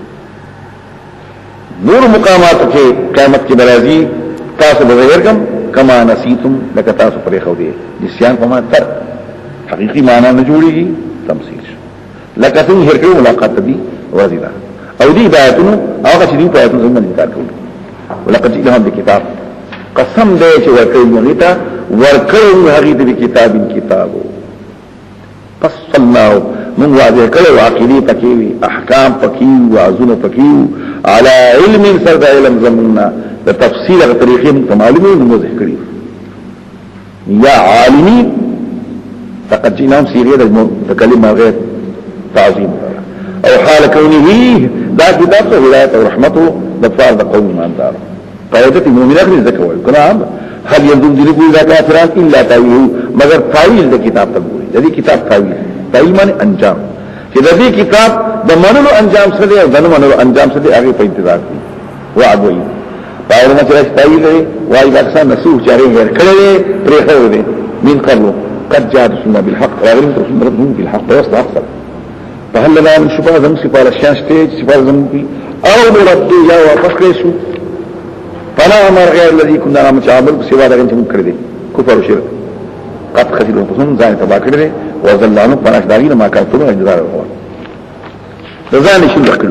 نور مقامات کې قیامت کې برازي تاسو به غیر کم کما نسیتم لکه تاسو پرې خو دي نشان په ما تر حقيقي معنا نه جوړيږي تمثيل لکه څنګه هر کله ملاقات دي وازیدا او دي بایتونو هغه چې دی په ایتونو څنګه انکار کوي ولقد جئناهم بكتاب قسم دې چې ورکړي موږ ته ورکړو هغه دې کتاب کتابو پس الله من واضح کړو عقیدې پکې احکام پکې وعظونه پکې على علم سرد علم زمنا د تفصیل غ طریقې معلومه موږ ذکرې یا عالمین فقد جئناهم سيريا تكلم غير تعظيم او حال كونه دا كتاب هداية ورحمته دفار دا قوم ما انتار قاعدة المؤمنين اخر الزكوة كنا هل ينظم ذلك إذا كافران إلا تاويه مگر تاويل دا كتاب تقولي دا دي كتاب تاويل تاويل معنی انجام کہ دا دي كتاب دا منلو انجام سدے او دنو منلو انجام سدے آگے پا انتظار کی وعد وئی پاورنا چراش تاویل دے وائی باکسان نسوح چارے غیر کھڑے پریخر دے من قبلو قد جاء رسولنا بالحق راغلين رسولنا ردهم بالحق ويصل أكثر فهل لنا من شفاء زمو سفارة الشانش تيج سفارة زمو في او مردو يا واپس كريسو فلا امر غير الذي كنا نعمل عمل سوا دغه چې موږ کړی دي کفر او شرک قد خسروا انفسهم ځان تبا کړی دي وذلانو پناشداري ما کړو انتظار وکړو ځان شي لکړو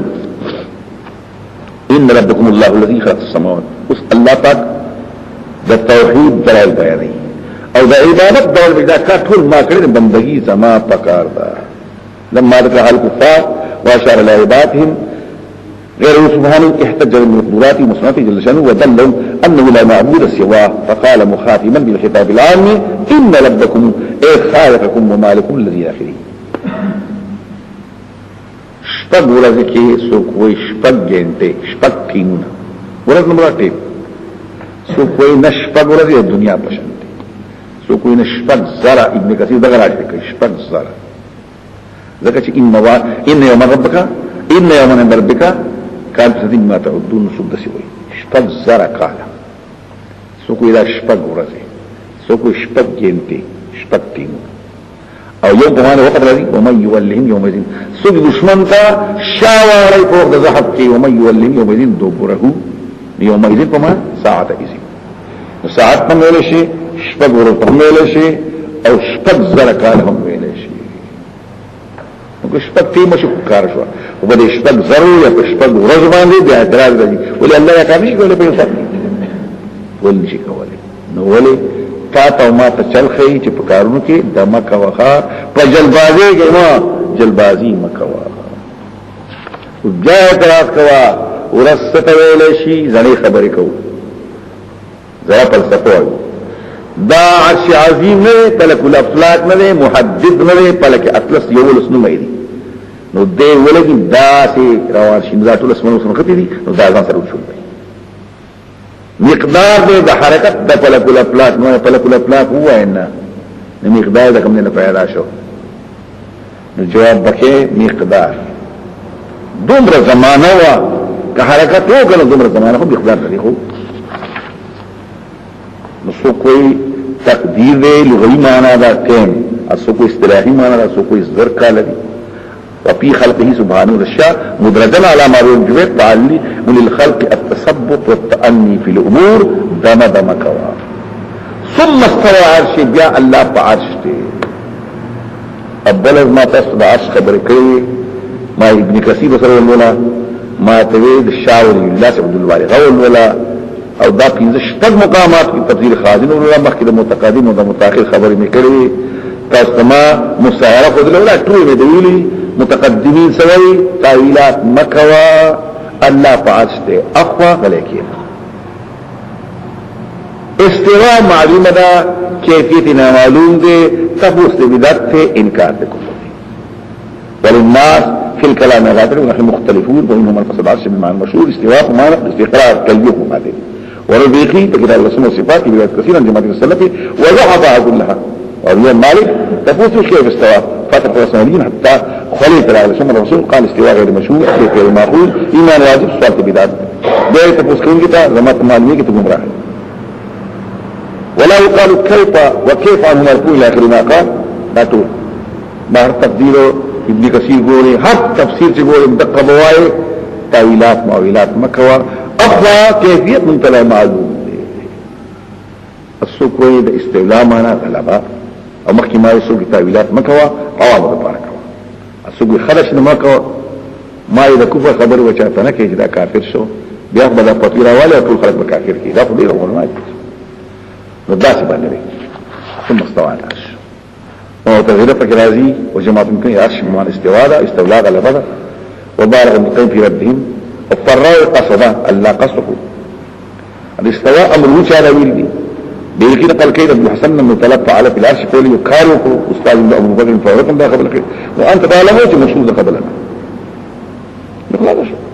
ان ربكم الله الذي خلق السماوات اس الله پاک د توحید دلایل بیانوي او د عبادت ډول بدا کا ټول ما کړی بندگی زما پکار ده لما ذكر الكفار واشار الى عبادهم غير سبحانه احتج بالمقدورات ومصنفه جل شانه ودلهم انه لا معبود سواه فقال مخاطبا بالخطاب العام ان ربكم اي خالقكم ومالكم الذي اخره شپږ ورځې کې څوک وایي شپږ غنټې شپږ ټیمونه ورځ نمبر ټیم څوک وایي نشپږ ورځې د دنیا په شان دي څوک وایي نشپږ زره ابن کثیر دغه راځي کوي شپږ زره ځکه چې ان وا ان يوم ربك ان يوم عند ربك كان تدين ما تعدون سود سوي شپږ زره قال څوک وایي شپږ ورځې څوک وایي شپږ غنټې شپږ ټیمونه او یو دمانه وقت راځي ومن يولهم يومئذ سوق دشمن تا شاوړی په د زحف کې ومن يولهم يومئذ دوبره يومئذ په ما ساعت اذن ساعت په ویل شي شپږ ورځې په ویل شي او شپږ زره کال هم ویل شي نو شپږ ټیم شو کار شو او په شپږ زره یا په شپږ ورځې باندې د اعتراض راځي ولې الله یا کافي کوله په ځای ولې شي کوله نو ولې تا تا ما ته چل خي چې په کارونو کې د مکه وخا په جلبازي کې ما جلبازي مکه وا بیا اعتراض کوا ورسته ویل شي ځنې خبرې کو زرا فلسفه دا عرش عظیم نه تلک الافلاک نه محدد نه پلک اطلس یو لسنو مې دي نو دې ولګي دا سي روان شي ذات الاسمانو سره ختی دي نو دا ځان سره وشول مقدار دے دا حرکت دا پلک الافلاک نو پلک الافلاک ہوا ہے نا مقدار دا کم نے پیدا شو نو جواب بکے مقدار دومره زمانہ وا که حرکت ہو کنو دومره زمانہ ہو مقدار دا دیکھو نو سو کوئی تقدیر دے لغوی معنی دا تیم سو کوئی استراحی معنی دا سو کوئی زرکا لدی وفي خلقه سبحانه الشاء مدرجا على ما يوجب تعلي وللخلق التثبت والتأني في الأمور دم دم كوا ثم استوى عرش بيا الله بعرشته أبلغ ما تصد عرش خبر كي ما ابن كثير صلى الله ما تريد الشاور لله سبحانه الوالي غول ولا او دا پینزه شپږ مقامات کی تفسیر خازن ولا مخکې د متقدم او د متأخر خبرې میکړي تاسو ما مستعاره خو دلته ټول مې دی متقدمین سوي تاویلات مکوا الله پاس ته اخوا غلې کې استواء معلومه ده کیفیت نه معلوم ده تفوس دې بدعت ته انکار وکړي وللناس في الكلام غادر ونحن مختلفون وإنهم الفصل عشر بالمعنى المشهور استواء ومعنى استقرار كاليوم ومعدين وربيقي تكرار الاسم والصفات في بلاد كثيرا جماعة السلف وضعفها كلها وابن مالك تفوت كيف استواء فتح الرسولين حتى خليت على الاسم الرسول قال استواء غير مشهور غير معقول إيمان واجب صالة بدعات ده تفوت كون كتا زمات المالية كتب مراح ولا يقال كيف وكيف عنه مرفوع إلى آخر ما قال لا تقول بحر تفضيله ابن کثیر گوری ہر تفسیر سے گوری مدقہ بوائے تاویلات معویلات مکوا اخوا کیفیت منتلہ معلوم دے اسو کوئی دا استولا مانا غلبا او مخی مائی سو کی تاویلات مکوا عوام دا پارا کوا اسو کوئی خلش نمکوا مائی دا کفر خبر وچاہتا نا کہ دا کافر شو بیاق بدا پتیرہ والے طول خلق بکافر کی دا خبیر علماء نو دا سبان نبی ثم استوان عرش ومعتزله فكر هذه وجماعة ممكن يعرش بمعنى استواء استولاء غلبة وبالغ المقيم في ردهم وفروا قصدا ألا قصده الاستواء أمر وجه على ويلدي بيلكين قال كيد ابن حسن من تلقى على في العرش قولي يكاروا أستاذ أبو بكر فوركم ده قبل خير وأنت تعلموت مشهود قبلنا نقول هذا شو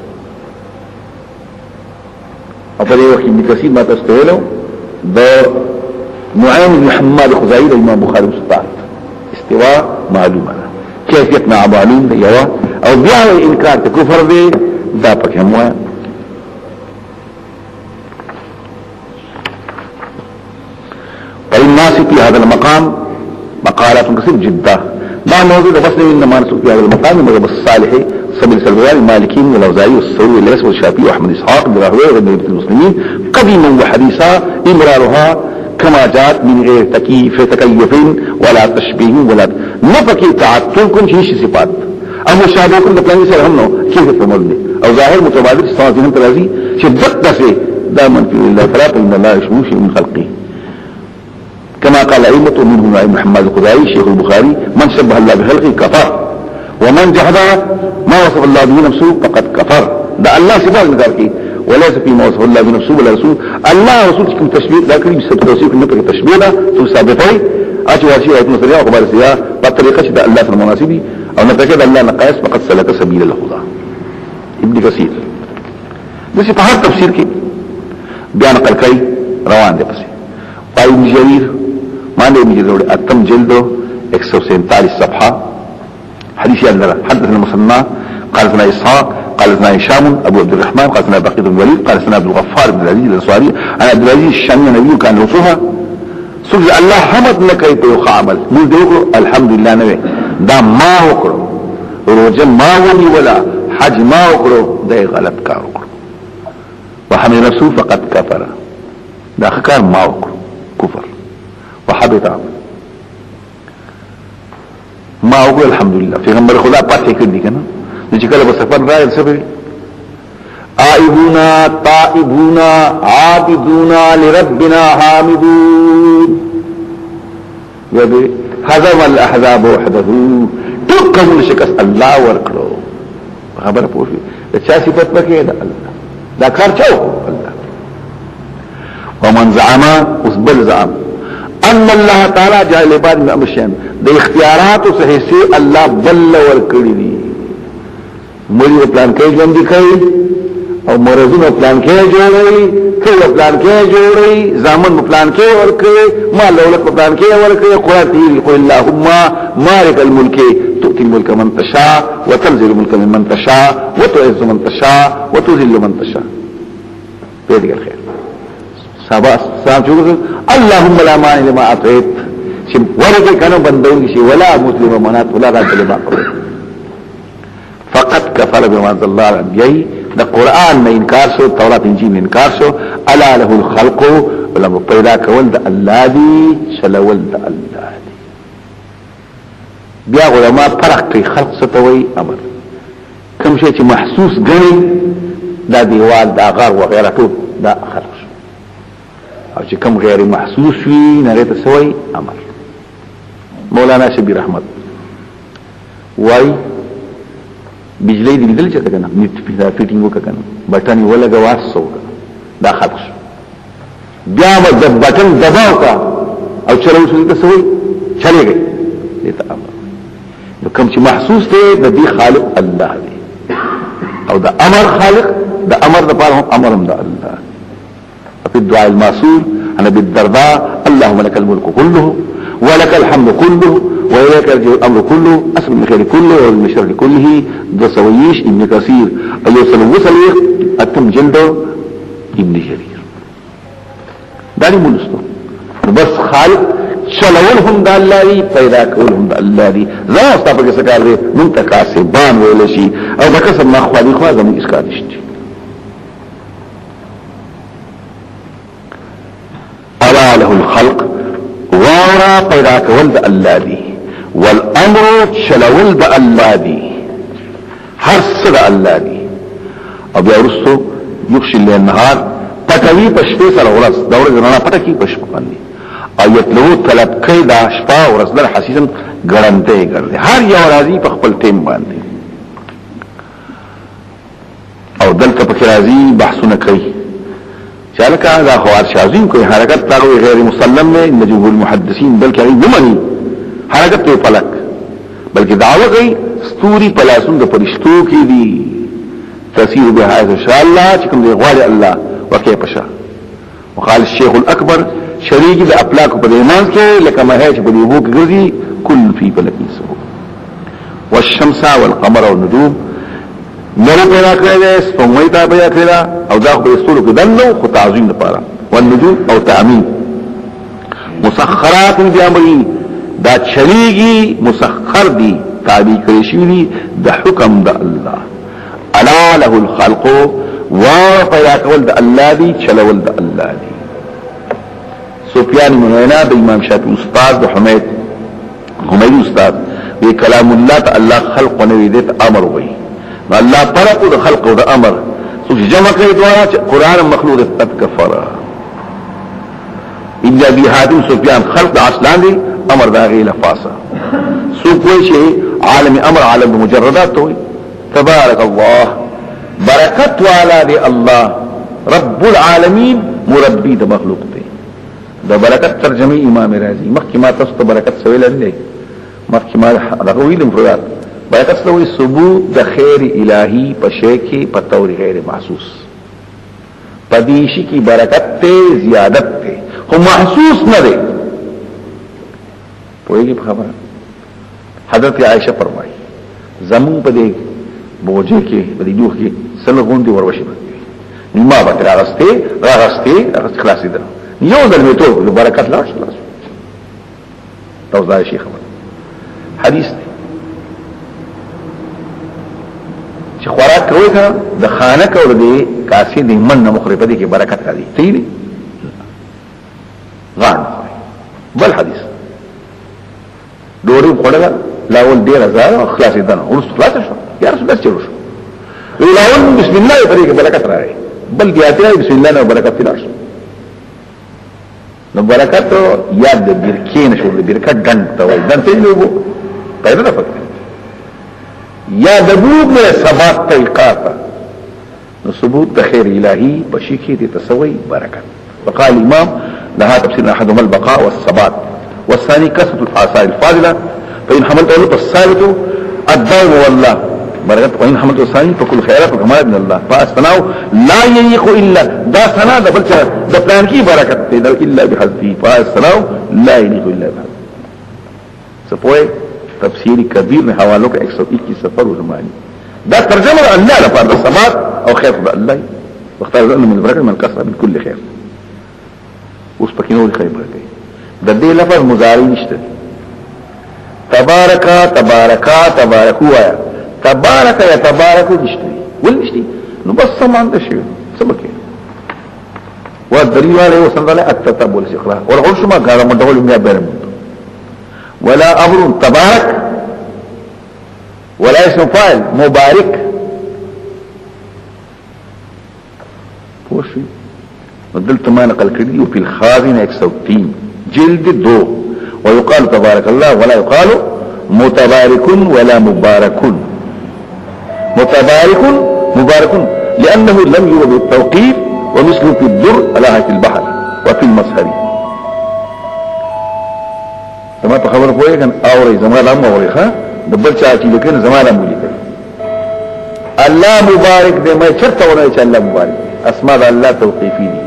أفضل وقت ابن كثير ما تستوله ده نعيم بن حماد خزائي الإمام بخاري وستار استواء معلومه کیفیتنا معلوم ده یوا او بیا انکار ته کفر دی دا پکې هم وایي والناس في هذا المقام مقالات كثير جدا ما موضوع بس انما نسوق في هذا المقام مذهب الصالح سبيل السلوان المالكين والاوزاعي والثوري والاسود والشافعي واحمد اسحاق والراهوي وغيرهم من المسلمين قديما وحديثا امرارها كما جاءت من غير تكييف تكيف ولا تشبيه ولا نفكي تعطلكم شيء صفات او مشابهكم بطلاني سر هم نو كيف تفهمون دي او ظاهر متبادل استوازين ترازي شدت سے دائما في الله فلا ان الله يشبه شيء من خلقه كما قال ائمه منهم ابن محمد الخزاعي شيخ البخاري من شبه الله بخلقه كفر ومن جحد ما وصف الله به نفسه فقد كفر ده الله صفات ذكر کی وليس فيما وصف الله بنفسه ولا رسول الله رسول كم تشبيه ذكر بسبب توصيف النبي تشبيه ده تو ثابتي اجي واشي ايت مسريا وقبل سيا بطريقه ده الله في المناسبي او نتكد الله نقاس فقد سلك سبيل الهدى ابن كثير بس په هر تفسیر کې بیان نقل کوي روان دي پسې پای ابن جرير معنی ابن جرير اتم جلد ایک سو سینتالیس صفحه حديث يالله حدثنا المصنع قال لنا اسحاق قال لنا هشام ابو عبد الرحمن قال لنا بقية بن الوليد قال لنا عبد الغفار بن العزيز الانصاري انا عبد العزيز الشامي نبي كان رسولها سجد الله حمد لكي تيوخ عمل مول ديوكرو الحمد لله نبي دا ما وكرو روجه ما ولي ولا حج ما وكرو دا غلط کار وکړو وحمد نفسه فقد كفر دا خکار ما وکړو كفر وحبط عمل ما وکړو الحمد لله پیغمبر خدا پاتې کړی کنه چې کله په سفر راځي سفر آئبونا طائبونا عابدونا لربنا حامدون وذي هزم الاحزاب وحده تقم شکست الله ورکړو خبر پوښي د چا صفت پکې ده الله دا کار چاو الله ومن زعم اسبل زعم ان الله تعالی جعل عباد من امر شان د اختیارات او صحیح الله بل ورکړي دي مړي پلان کې ژوند کوي او مرزونه پلان کې جوړي ټول پلان کې جوړي زامن پلان کې ورکړي مال دولت پلان کې ورکړي قرآن دی قل اللهم مالک الملک تؤتي الملك من تشاء وتنزل الملك ممن تشاء وتعز من تشاء وتذل من تشاء بيدك الخير سبا سام شو اللهم لا مانع لما اعطيت شم ورکه کنه بندول شي ولا مسلم منات ولا رد لما قبل فقط كفر بما انزل الله على انبيائه ده قرآن ما انکار شو تورات انجیل انکار شو الا له الخلق ولما پیدا کول ده الله دی شلول ده الله دی بیا علماء فرق کوي خلق ستوي امر کوم شي چې محسوس غني دا دیوال دا غار وغيرها ټول دا خلق شو او چې کوم غیر محسوس وي نه ته سوي امر مولانا شبیر احمد وای بجلی دی لیدل چاہتا کنا نیت پیدا فیٹنگو کا کنا بٹن ولا گواس سو دا خلق شو بیا با بٹن دباو کا او چلو شو دیتا سوئی چلے گئی دیتا امر نو کم چی محسوس تے دا دی خالق اللہ دی او دا امر خالق دا امر دا پارهم امرم دا اللہ فی الدعاء الماسول انا بالدرداء اللهم لك الملك كله ولك الحمد كله وإليك يرجع الأمر كله أسم من خير كله ومن الشر كله ده سويش ابن كثير أيوة سلو وسليق أتم جلده ابن جرير داني ملستو بس خالق چلولهم دا اللہ دی پیدا کولهم دا اللہ دی زمان استافا کسا کار دے منتقا سبان ویلشی او دا کسب مخوالی خواه زمان اسکادشتی الا له الخلق وارا پیدا کول دا اللہ دی والامر چلول دا اللہ دی هر څه دا اللہ دی او بیا ورستو یخشی الليل النهار پتوی پشپی سر غرص دا ورز رانا پتکی پشپ باندی ایتلو طلب کئی دا شپا ورز در حسیسن گرنده گرده هر یو رازی پا خپل تیم باندی او دلتا پا کرازی بحثو نکئی چالکا دا خوار شازین کوئی حرکت تاروی غیر مسلم میں نجوب المحدثین بلکہ اگئی نمانی حرکت تو پلک بلکہ دعوی گئی ستوری پلاسون دا پرشتو کی دی تسیر بحایت انشاءاللہ چکم دی غوال اللہ وکی پشا وقال الشیخ الاکبر شریکی دا اپلاکو پا دیمانس کے لکا محیچ پا دیبو کی گرزی کل فی پلکی سو والشمسا والقمر والنجوم نرو پیدا کرده سپنویتا پیدا کرده او دا خو بیستولو که دنو خو تعظیم دا پارا والنجوم او تعمین مسخرات دی امری دا چلیگی مسخر دی تابع کرشی دی دا حکم دا اللہ الا له الخلق و پیدا کول دا اللہ دی چلول دا اللہ دی سفیان بن عیینہ دا امام شافعی استاد دا حمید حمیدی استاد بے کلام اللہ تا اللہ خلق و نوی دیتا امر ہوئی اللہ پرقو دا خلق و دا امر سوچ جمع کئی دوارا قرآن مخلوق دا تکفر ابن ابی حاتم سفیان خلق دا اصلان دی امر دا غیل فاسا سو کوئی چھے عالم امر عالم مجردات ہوئی تبارک اللہ برکت والا دی اللہ رب العالمین مربی دا مخلوق دی دا برکت ترجمی امام رازی مخی ما تست برکت سویل اندے مخی ما دا قویل مفردات برکت سوی ثبوت دا خیر الہی پشے کی پتور غیر محسوس پدیشی کی برکت تے زیادت تے خو محسوس نہ دے پوئے گی خبر حضرت عائشہ فرمائی زمون پا دے بوجے کے بدی دوخ کے سلغون دی وروشی بکی نیما باتی راغستے راغستے راغستے خلاصی در نیو در میں تو برکت لاش لاش توزدار شیخ خبر حدیث دی چې خوراک کوي کا د خانه کول دي کاسي د من مخربه دي کې برکت راځي تی دي غان بل حدیث ډوړې خوړل لاول ډیر زار خلاص دي نو ورس خلاص شو یا رسول بس چلو شو لاول بسم الله په دې کې برکت راځي بل دي اته بسم الله نو برکت راځي نو برکت یاد د برکین شو د برکت ګن ته وای دن ته نو پیدا نه پکې یا دبوب میں ثبات طریقاتا نو ثبوت دا خیر الہی بشیکی دی تسوی برکت وقال امام لها تفسير احدهما البقاء والثبات والثاني كسرة الآثار الفاضلة فإن حملت أولو فالثابت الدائم والله برکت وإن حملت الثاني فكل خيرات وكمال من الله فأستناو لا يليق إلا دا سنا دا بلچا دا پلان کی برکت دا إلا بحذفه فأستناو لا يليق إلا بحذفه سپوئے تفسیری کبیر میں حوالوں کا ایک سو اکیس سفر و زمانی دا ترجمہ اللہ لفار دا ثبات او خیر دا اللہ واختار ذلك من البرکت من کسر من کل خیر اس پکی نوری خیر برکت دا دے لفظ مزاری نشتا تبارکا تبارکا تبارکو آیا تبارکا یا تبارکو نشتا ول نشتی نو بس سمان دا شوی سبکی والدلیل علیہ وسلم علیہ التتب والاستقرار والغل شما قال مدول من بیرم ولا امر تبارك ولا اسم فاعل مبارك پوشی ودلت ما نقل کردی وفي الخازن ایک سو تین جلد دو ويقال تبارك الله ولا يقال متبارك ولا مبارك متبارك مبارك لأنه لم يوجد التوقيف ومثله في الدر على هيئة البحر وفي المصهر. زما په خبر پوهه کن اوري زما لام اوري ښا د بل چا چې لیکن زما لام لیکل الله مبارک دې مې چرته ونه چې الله مبارک اسماء الله توقيفي دي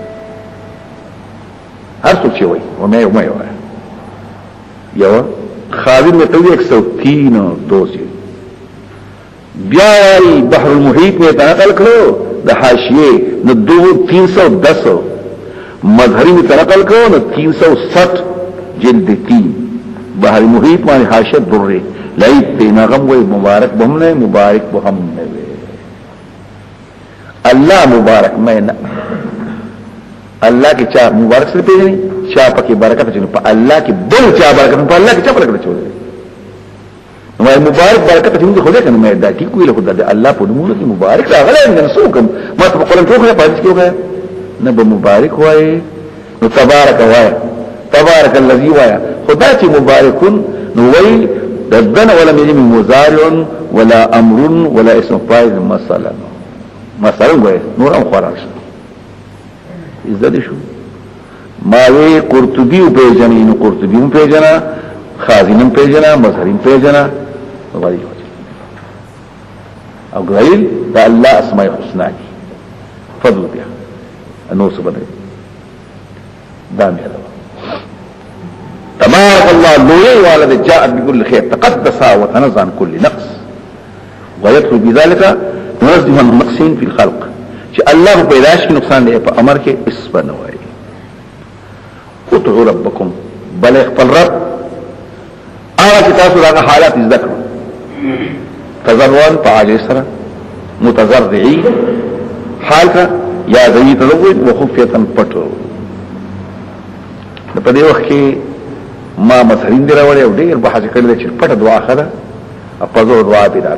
هر څه شي وي و مې و مې و یو خالد میں توی ایک سو تین دوسی بیائی بحر المحیط میں تنقل کرو دا حاشیے نو دو تین سو دس مظہری میں تنقل کرو نو تین سو سٹھ جلد تین بحر محیط مانی حاشیت برے لئیت تینا غم وی مبارک بہمنے مبارک بہمنے وی اللہ مبارک میں نا اللہ کی چاہ مبارک سے پیجنی چاہ پکی برکت چنو پا اللہ کی بل چاہ برکت پا اللہ کی چاہ برکت چنو نمائی مبارک برکت چنو خودے کنو میں دا ٹھیک کوئی لخود دا اللہ پا نمونو کی مبارک را غلے انگا نسوکم ما تا پا قرآن کیوں خواہ پادش کیوں خواہ نبا مبارک ہوئے نو تبارک ہوئے تبارک اللذی ہوئے خدا چی مبارکن نو وی ددن ولم یجم مزارع ولا امر ولا اسم فائد مثلا مثلا ہوئے نور ام خوارا شو ازدادی شو ماوی قرطبیو پیجنی نو قرطبیو پیجنا خازینم پیجنا مظهرین پیجنا غیل وجه او غیل دا اللہ اسماء حسنا کی فضل بیا انو سبنه دامی ادوا تبارک اللہ لوی والد جاءت بكل خیر تقدسا وتنزع عن كل نقص ويدخل بذلك ننزه عن نقصين في الخلق چې الله پیدائش کی نقصان دی په امر کې اس بنوي ادعوا ربكم بل اخفل رب آغا کتاسو داغا حالات ذکر تضرعان فعاجز سرا متضرعی حال کا یا ذوی تضوید وخفیتا پتو پا دی وقت که ما مظهرین دی راوڑی او دیر بحث کرده چر پتا دعا خدا اپازور دعا بیدار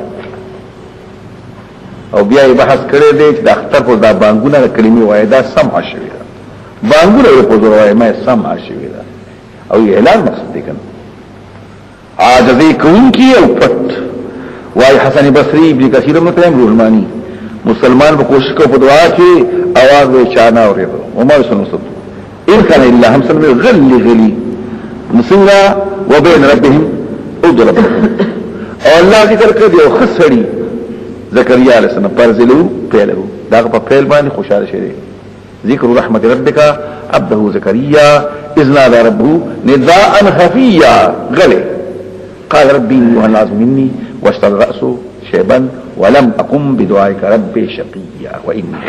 او بیای بحث کرده چه دا اختر پوز دا بانگونا دا کلمی وائی دا سمع شوی دا بانگونا دا پوزور وائی ما سمع شوی دا او یہ اعلان مقصد دیکن عاجزی کون کی او پت وائی حسن بصری ابن کثیر مطلعیم روحمانی مسلمان با کوشش کو پا دعا کی آواز وی چانا اور ریدو وما رسول مصد ان کان اللہ ہم سلمی غلی غلی مسلنا و بین ربهم ادو ربهم او اللہ ذکر کردی او خسری زکریہ علیہ السلام پرزلو پیلو داغ پا پیل بانی خوشحال شده ذکر رحمت ربک عبده زکریہ اذنا دا ربه نداء خفیہ غلی قال ربي انه العظم مني واشتد رأسه شيبا ولم أقم بدعائك ربي شقيا وإني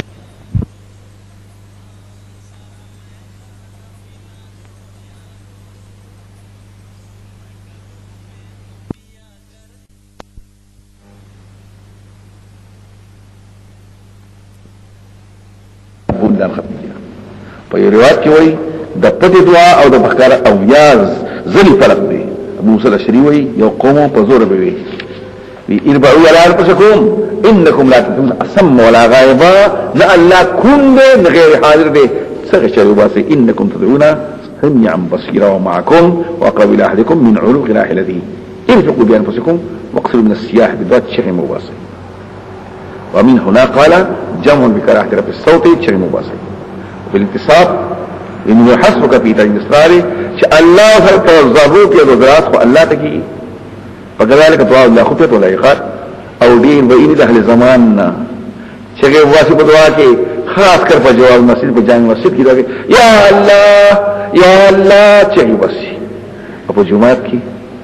بلدان خفيا په روایت کې وایي د پدې دعا او د بخکار او یاز ځلې فرق دی ابو موسی الاشعری وی یو قوم په زور به وی وی اربعوا على انفسكم انكم لا تدرون اسم ولا غائبا لا الله كن غير حاضر به سغشروا باسي انكم تدعون سميعا بصيرا ومعكم واقرب الى احدكم من علوق راحلته انفقوا بانفسكم واقصروا من السياح بذات شيء مباسي ومن هنا قال جمع بكراهه رب الصوت شيء مباسي وبالانتصاب انه حسبك في تعين اسراره چې الله سره توزعو کې د ذات خو الله تکي فكذلك دعاء الله خفيت ولا يخاف او دين وإن اهل زماننا چې واسي په دعا کې خاص کر په جواب مسجد په جامع مسجد کې راغی یا الله یا الله چې واسي په جمعات کې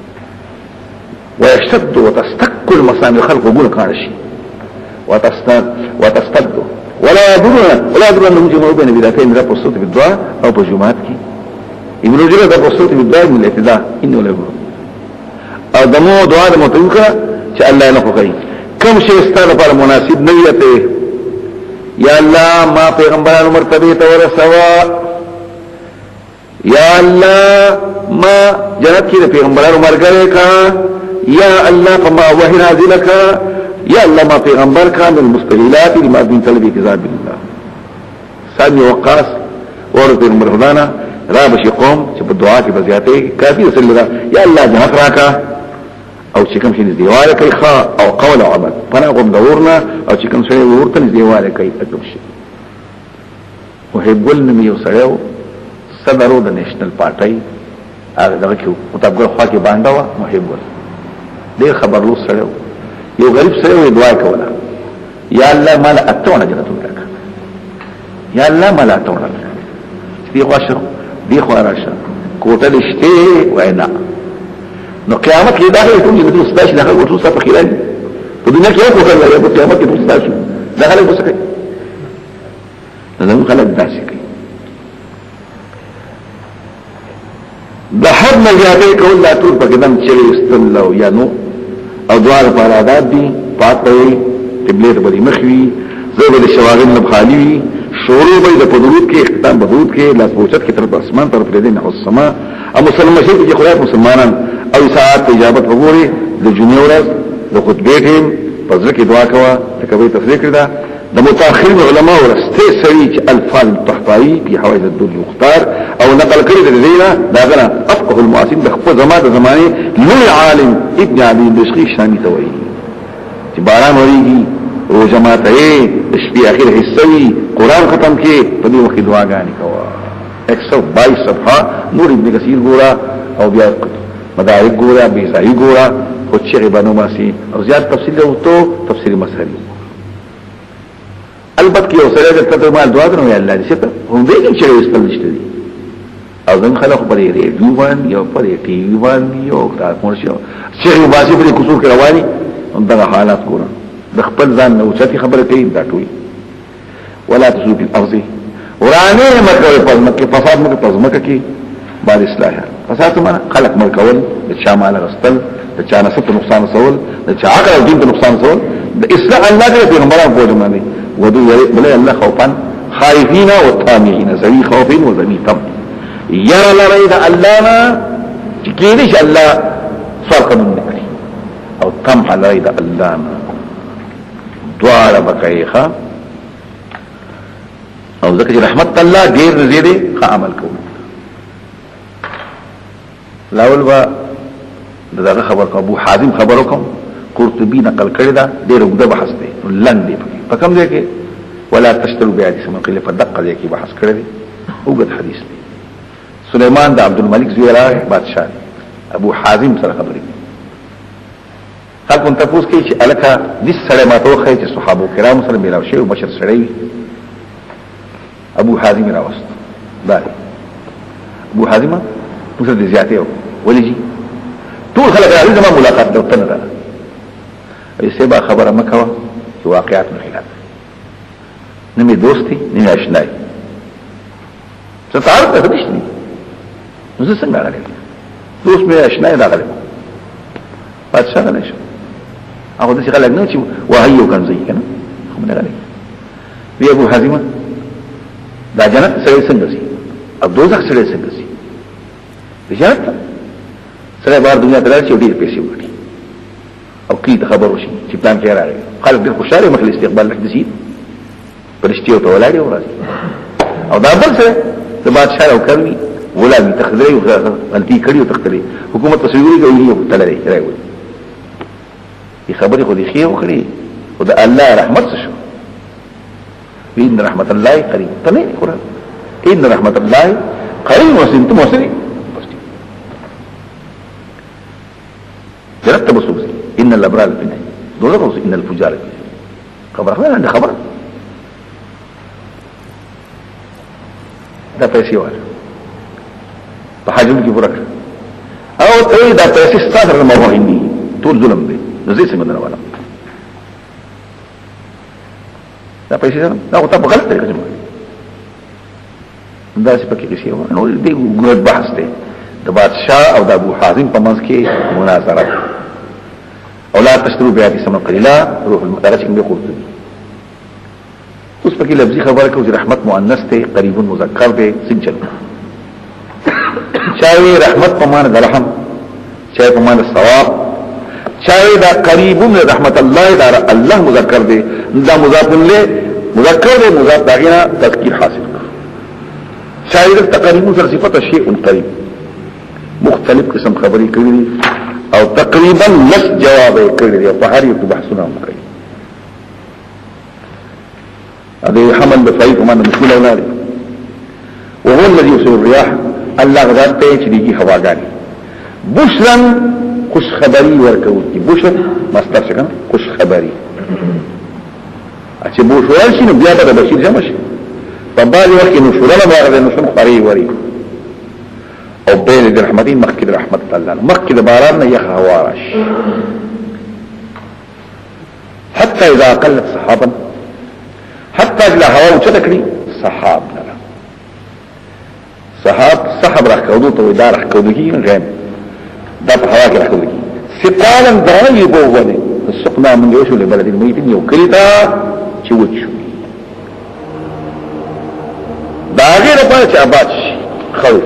ويشتد وتستك المصانع الخلق وقول كارشي وتستد وتستد ولا يدرون ولا يدرون انهم جمعوا بين بدايتين رب الصوت بالدعاء او په جمعات کې ابن رجل رب الصوت بالدعاء من الاعتداء انه لا يقول ادمو دعا د متوکا چې الله نه کوي کوم شی ستاسو لپاره مناسب نه وي یا الله ما پیغمبرانو مرتبه ته ورسوا یا الله ما جنت کې پیغمبرانو مرګره کا یا الله فما وحي نازل کا یا الله ما پیغمبر کا من مستقلات لما دین طلب کتاب الله سامي وقاص اور پیغمبر خدانا را بشي قوم چې په دعا کې بزیاته کافي رسول الله یا الله جهات راکا او چې کوم شي دیواله کوي خا او قول او عمل پناه کوم دورنا او چې کوم شي ورته دیواله کوي اکم شي وهبل نمی یو سړیو صدرو د نېشنل پارټي هغه دغه کې مطابق خوا کې باندې وا محبل دې خبر لو سړیو یو غریب سړیو دعا کوله یا الله مال اتونه جنت ورک یا الله مال اتونه دې خوښو دې خو راشه کوټه لشته وینا نو قیامت کې داخله کوم چې د ستاسو دغه ورته صف خلال په دنیا کې یو کوټه لري په قیامت کې ستاسو دغه له وسکه نو خلک داسې کوي د حد نه زیاتې کول لا ټول په قدم چلی استلو یا نو او دوار پر عادت دي پاتې قبله ته مخوي زوبه د شواغل نه خالی وي شروع به د پدرود کې اختتام بدود کې لاس بوچت کې تر اسمان طرف لري نه السما او مسلمان شي چې خدای مسلمانان او ساعت اجابت وګوري د جونیورز د خطبه ټیم پزړه کې دعا کوا تکوي تفسیر کړه د متأخرین علماء ورسته سوي چې الفاظ الطحطاوي په حوائج الدر المختار او نقل کړی د دینا دا غره افقه المعاصرين د خپل زمانه زمانه لوی عالم ابن علي الدشقي شامي توي چې باران وريږي او جماعت یې شپې اخر حصوي قران ختم کې په دې وخت دعاګانې کوا ایک سو بائیس صفحه نور ابن کثیر ګورا او بیا مدارک ګورا بیزایی ګورا خو چې بنو ماسي او زیات تفصیل او تو تفسیر مسهري البته کې اوسره د تاسو مال دعا غنو یا الله دې څه هم دې چې استل نشته دي او ځم خلک په دې ریډیو باندې یو په دې ټي وي باندې یو کار مرشي چې یو باسي په قصور کې رواني دغه حالات ګورم د خپل ځان نو چې خبره کوي دا ټوي ولا تسوق الارض ورانه مکه په مکه فساد مکه په مکه کې بال اصلاح فساد معنا خلق مرکول د شمال غستل د چا نسب نقصان سوال د چا عقل او دین نقصان سوال د اصلاح الله دې پیغمبرانو کوجه باندې ودو بلا الله خوفا خائفين وطامعين زوي خوف وزوي طمع يرى لريد اللهنا كيدش الله فرق من نكري او طمع لريد اللهنا دوار بقائخة او ذكر رحمت الله دير زيده خا عمل كون لاول با دغه خبر ابو حازم خبركم قرطبي نقل کړی دا ډېر وګړه بحث دی لن دی په کوم ځای کې ولا تشتروا بحديث من قيل فدق ځای کې بحث کړی دی وګړه حدیث دی سليمان د عبد الملك زویرا بادشاہ ابو حازم سره خبرې خلک ته پوښتنه کوي چې الکه د سره ماتوخه چې صحابه کرام سره میلاو شي او بشر سره ابو حازم راوست دا ابو حازم موږ د زیاتې ولې ټول خلک راځي زموږ ملاقات د وطن ده ایسه با خبره مکوا چې واقعات نه خلاف نه می دوستي نه آشنای څه تعارف ته نشته نو څه څنګه راغلی دوست می آشنای راغلی پاتشاه نه شو هغه د څه خلک نه چې وهیو کنځي کنه خو نه راغلی وی ابو حازم دا جنت سره څنګه سي او دوزخ سره څنګه سي جنت سره بار دنیا ته راځي او ډیر پیسې وګټي او کی خبر وشي چې پلان کې راغی خلک ډېر خوشاله مخ استقبال لک دي پرشتي او تولاړي او راځي او دا بل څه د بادشاہ او کړی ولا می تخذري او غلطي کړی او تخذري حکومت تصویري کوي او تلري راوي دي خبرې خو دي خیر وکړي او د الله رحمت شو ان رحمت الله قريب تنه قرآن ان رحمت الله قريب وسنت موسري جرت بسوس ان الابرار في النار دولت ان الفجار في خبر خبر عند خبر دا پیسې وره په حجم کې ورک او ته دا پیسې ستاسو نه مهمه ټول ظلم دی نو زه څنګه نه ولا دا پیسې دا او ته په غلط طریقه جمع دا څه پکې کیږي نو دې ګډ بحث دی د بادشاہ او د ابو حازم په منځ کې مناظره او لا تشتروا بهذه ثمن قليلا روح المدارج کې قرطبي اوس پکې لفظي خبره کوي رحمت مؤنث ته قریب مذکر دی سنجل چاوي رحمت په معنی د رحم چاوي په معنی ثواب چاوي دا قریب رحمت الله دا الله مذکر دی دا مضاف له مذکر دی مضاف داغینا تذکیر حاصل چاوي د تقریب سره صفته شیء قریب مختلف قسم خبرې کوي او تقریبا لس جواب کړی دی په هر یو بحثونه کوي هذه حمل بفعيف ومعنى مسؤول أولاد وهو الذي يرسل الرياح الله غذات تيجريكي هواغاني بشرا خوش خبري ورکوكي بشر مصدر شكنا خوش خبري اچه بوشورال شي نو بیا به بشیر جمع شي په باندې وخت نو شورال باندې نو شن خوري وري او بين الرحمتين مخکې رحمت الله مخکې باران نه يخ هوارش حتى اذا قلت صحابا حتى اجلا هوا وچتکړي صحاب نه صحاب صحاب راکودو ته ودا راکودږي غیم دا په هوا کې راکودږي ثقالا ضريب وونه السقنا من يوشو لبلد الميت يو كريتا چې وچو دا غیر په چې اباد شي خو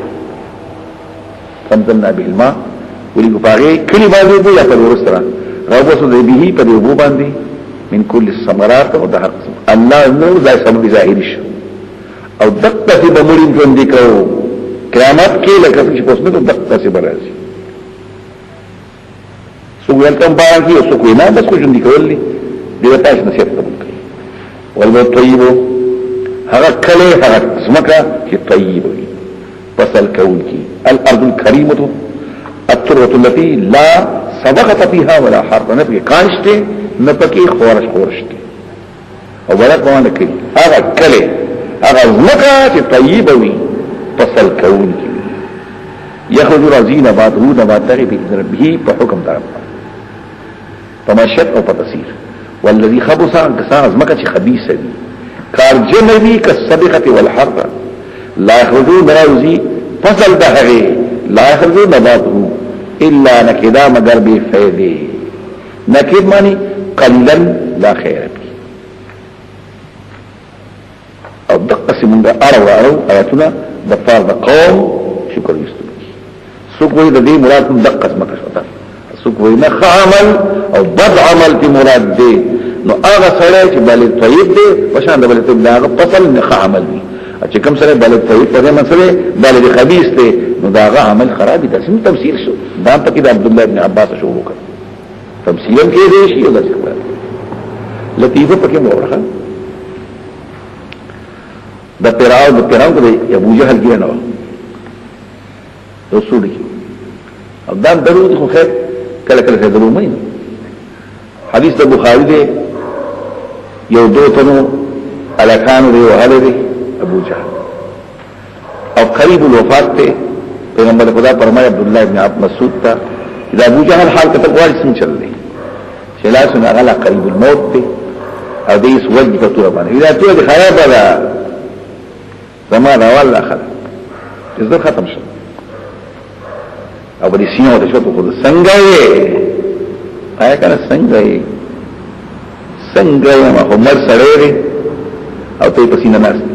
فنزلنا به الماء ولي باغي کلی باندې دی یا په ورسره راوبسو دی به په دی وبو باندې من كل الثمرات او ده الله نو ځای سبب ظاهر شي او دقه په بمړین ژوند کو قیامت کې لکه چې پوسمه دقه څه برازي سو ولکم باندې او سو کوینا بس کو ژوند کولې دی تاسو نصیحت کوي ولو طيب هغه کله هغه سمکه چې طيب وي فصل كون کی الارض الكريمه التربه التي لا سبقت فيها ولا حرب نبي کانشته نپکی خورش خورشته او ولک باندې کې هغه کله هغه زمکه چې طيب وي فصل كون کی يخرج رزين بعده نباتغي باذن ربه په حکم طرف تمشت او پتسیر والذي خبث كسان زمکه چې خبيثه دي کارجنوی كالسبقه والحرب لا يخرجون راوزي فصل دهغه لا يخرجون نباته الا نكدا مگر بی فیده نکد معنی قلیلا لا خیر بی او دقس منگا ارو ارو آیاتنا دفار دا قوم شکر یستو بی سوکوی دا دی مراد دقس مکشوتا سوکوی نخ عمل او بد عمل تی مراد دی نو آغا سڑای چی بالی طیب دی وشان دا بالی طیب دا آغا پصل نخ عمل دی چې کوم سره بلد طيب په دې مسله بلد خبيث ته نو داغه عمل خراب دي تاسو تفسیر شو دا پکې د عبد الله ابن عباس شروع کړ تفسیر کې دې شي دا څه لطیفه پکې مورخه د پیراو د پیراو کې ابو جهل کې نه و رسول کې او دا درود خو خیر کله کله څه درو مې حدیث د بخاری دی یو دوتنو الکانو دی وهله دی ابو جهل او قریب الوفات ته پیغمبر خدا فرمایا عبداللہ ابن عبد مسعود تا اذا ابو جهل حال کته غواړي څنګه چل دی شلاسونه غلا قریب الموت ته او دې سوج په تور باندې اذا تو دې خراب ده زمانه والله خلاص زه ختم شو او دې سینه ته شو په څنګه یې آیا کنه څنګه یې څنګه یې ما عمر سره او ته په سینه ناس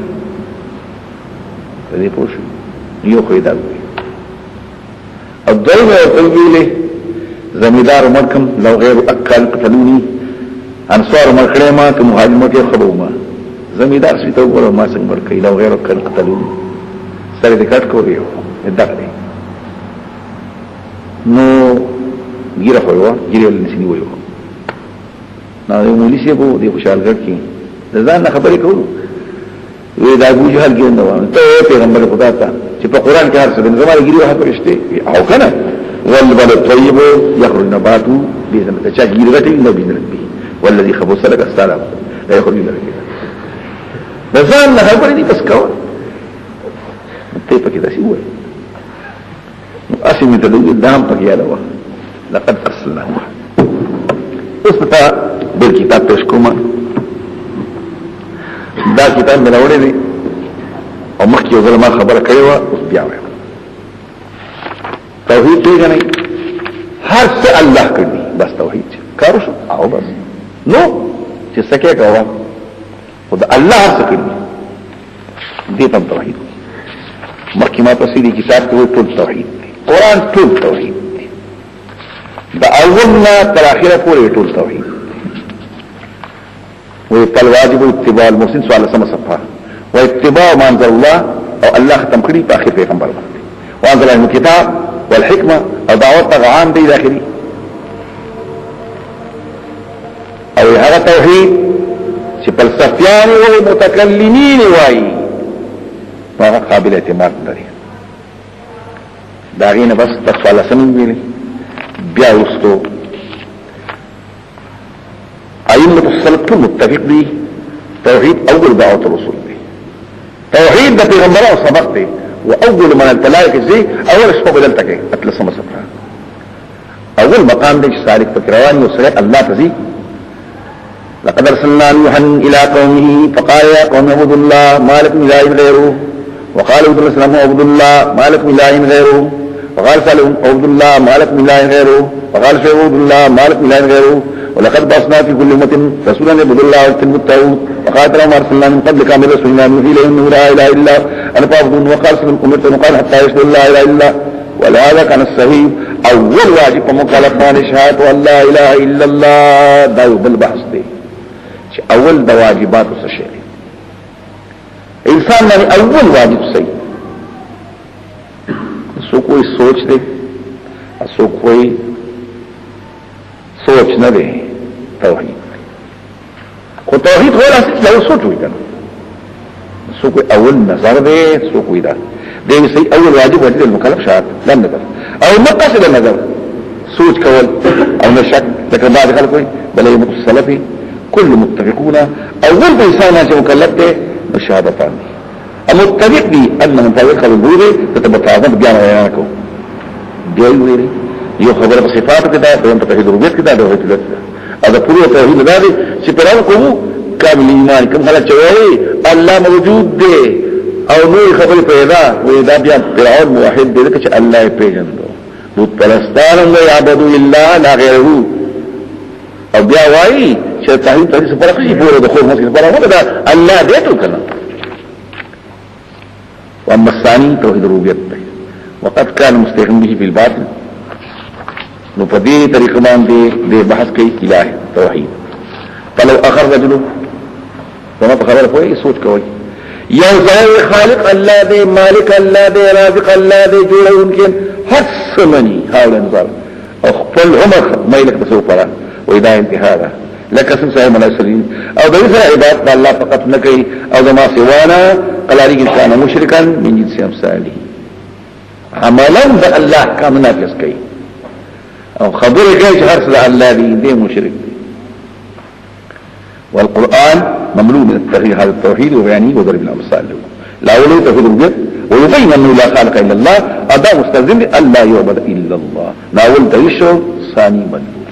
دې پوښ یو خو دا وي او دغه تلویله زمیدار مرکم لو غیر اکل قتلونی انصار مرکړه ما ته مهاجمت خبرو ما زمیدار سي ته وګورم ما څنګه مرکې لو غیر اکل قتلونی سره دې کټ کوریو دغه نو ګیره خو یو ګیره لنسنی وایو نو یو مولوی شه په دې خوشالګر کې ځان خبرې کوو وی دا ابو جهل کې نو ته پیغمبر خدا ته چې په قران کې هر څه د زماره ګیره وه پرشته او کنه والبلد الطيب يخرج نباته باذن الله چا ګیره راټی نو باذن الله والذي خبث لك السلام لا يخرج الا كده ځان نه خبرې دي بس کاوه ته پکې داسي وای اسمه ته دام پکې یاله لقد ارسلنا اوس په بل کتاب تشکوما دا کتاب ملوړې دي او مخکې یو ځل ما خبره کړې و اوس بیا وایم توحید دی غني هر څه الله کوي بس توحید کار شو او بس نو چې سکه کوه خدای الله هر څه کوي دې په توحید مخکې ما په سړي کتاب کې ټول توحید دی قران ټول توحید دی دا اولنا تر اخره پورې ټول توحید والواجب اتباع المحسن سوال سم صفحه واتباع ما انزل الله او الله ختم کړي په اخر پیغمبر باندې وانزل الكتاب والحکمه او دعوت عام دی داخلي او هغه توحید چې فلسفیان او متکلمین وایي هغه قابل اعتماد لري دا غینه بس تخلصن ویلي بیا وستو ائمه السلف ټول متفق دي توحید اول دعوت الرسول دی توحید د پیغمبرانو سبق دی واول من التلاك زي اول شپه بدلته کې اتلسم سفره اول مقام دی سالک فکروان وسره الله تزي لقد ارسلنا نوحا الى قومه فقال يا قوم اعبدوا الله ما لكم اله غيره وقال ابن الاسلام اعبدوا الله ما لكم اله غيره وقال سالم اعبدوا الله ما لكم اله غيره وقال شعيب اعبدوا الله ما لكم اله غيره ولقد بعثنا في كل امه رسولا يعبدوا الله واجتنبوا الطاغوت وقال ما ارسلنا من قبلك من رسول نوحي اليه انه لا اله الا انا فاعبدون وقال سلم امرت وقال حتى يشهد لا اله الا الله ولهذا كان الصحيح اول واجب مكلف ان شهاده ان لا اله الا الله دا بل بحث دی چې اول د واجباتو څه شي انسان باندې اول واجب صحیح سو کوئی سوچ دے سو کوئی سوچ نه دی توحید خو توحید غیر اصل له سوچ وي کنه سو کوئی اول نظر دی سو کوئی دا دی صحیح اول واجب وجه المکلف شرط لا نظر او مقصد النظر سوچ کول او نشک لکه بعض خلک وي بل یمت السلفي كل متفقون اول انسان چې مکلف دی شهادتان المتفق دي ان من طريق الوجود تتبطاعات بيان ويانكو دي ویری یو خبره په صفات کې دا په توحید ربوبیت کې دا د توحید ده دا پوره توحید ده چې پرانه کوم کامل ایمان کوم حالت چوي الله موجود دی او نو خبره پیدا وې دا بیا فرعون موحد دی چې الله یې پیژندو بت پرستان نه یعبدو الا لا غیره او بیا وایي چې توحید ته څه فرق شي پوره د خو مسله پر هغه دا الله دې ټول کنه واما الثاني توحید ربوبیت دی وقد كان مستقيم به في الباطن نو په دې طریقه باندې د بحث کوي الہ توحید فلو اخر رجل وما خبر کوي سوچ کوي یو ځای خالق الله دی مالک الله دی رازق الله دی جوړونکی حسمني حول نظر او خپل عمر مالک تسو پره واذا انتهاء لك اسم صاحب المرسلين او دغه عبادت الله فقط نه کوي او ما سوانا قلاري انسان مشرکان من جنس امثاله عملا د الله کام نافذ کوي او خبره کوي هر څه الله دی دې مشرک دی والقران مملوء من التغيير هذا التوحيد وبيانه وضرب الامثال له لا ولو توحيد الربوبيه ويبين انه لا خالق الا الله اداء مستلزم الا يعبد الا الله ناول ديشو ثاني مدلوش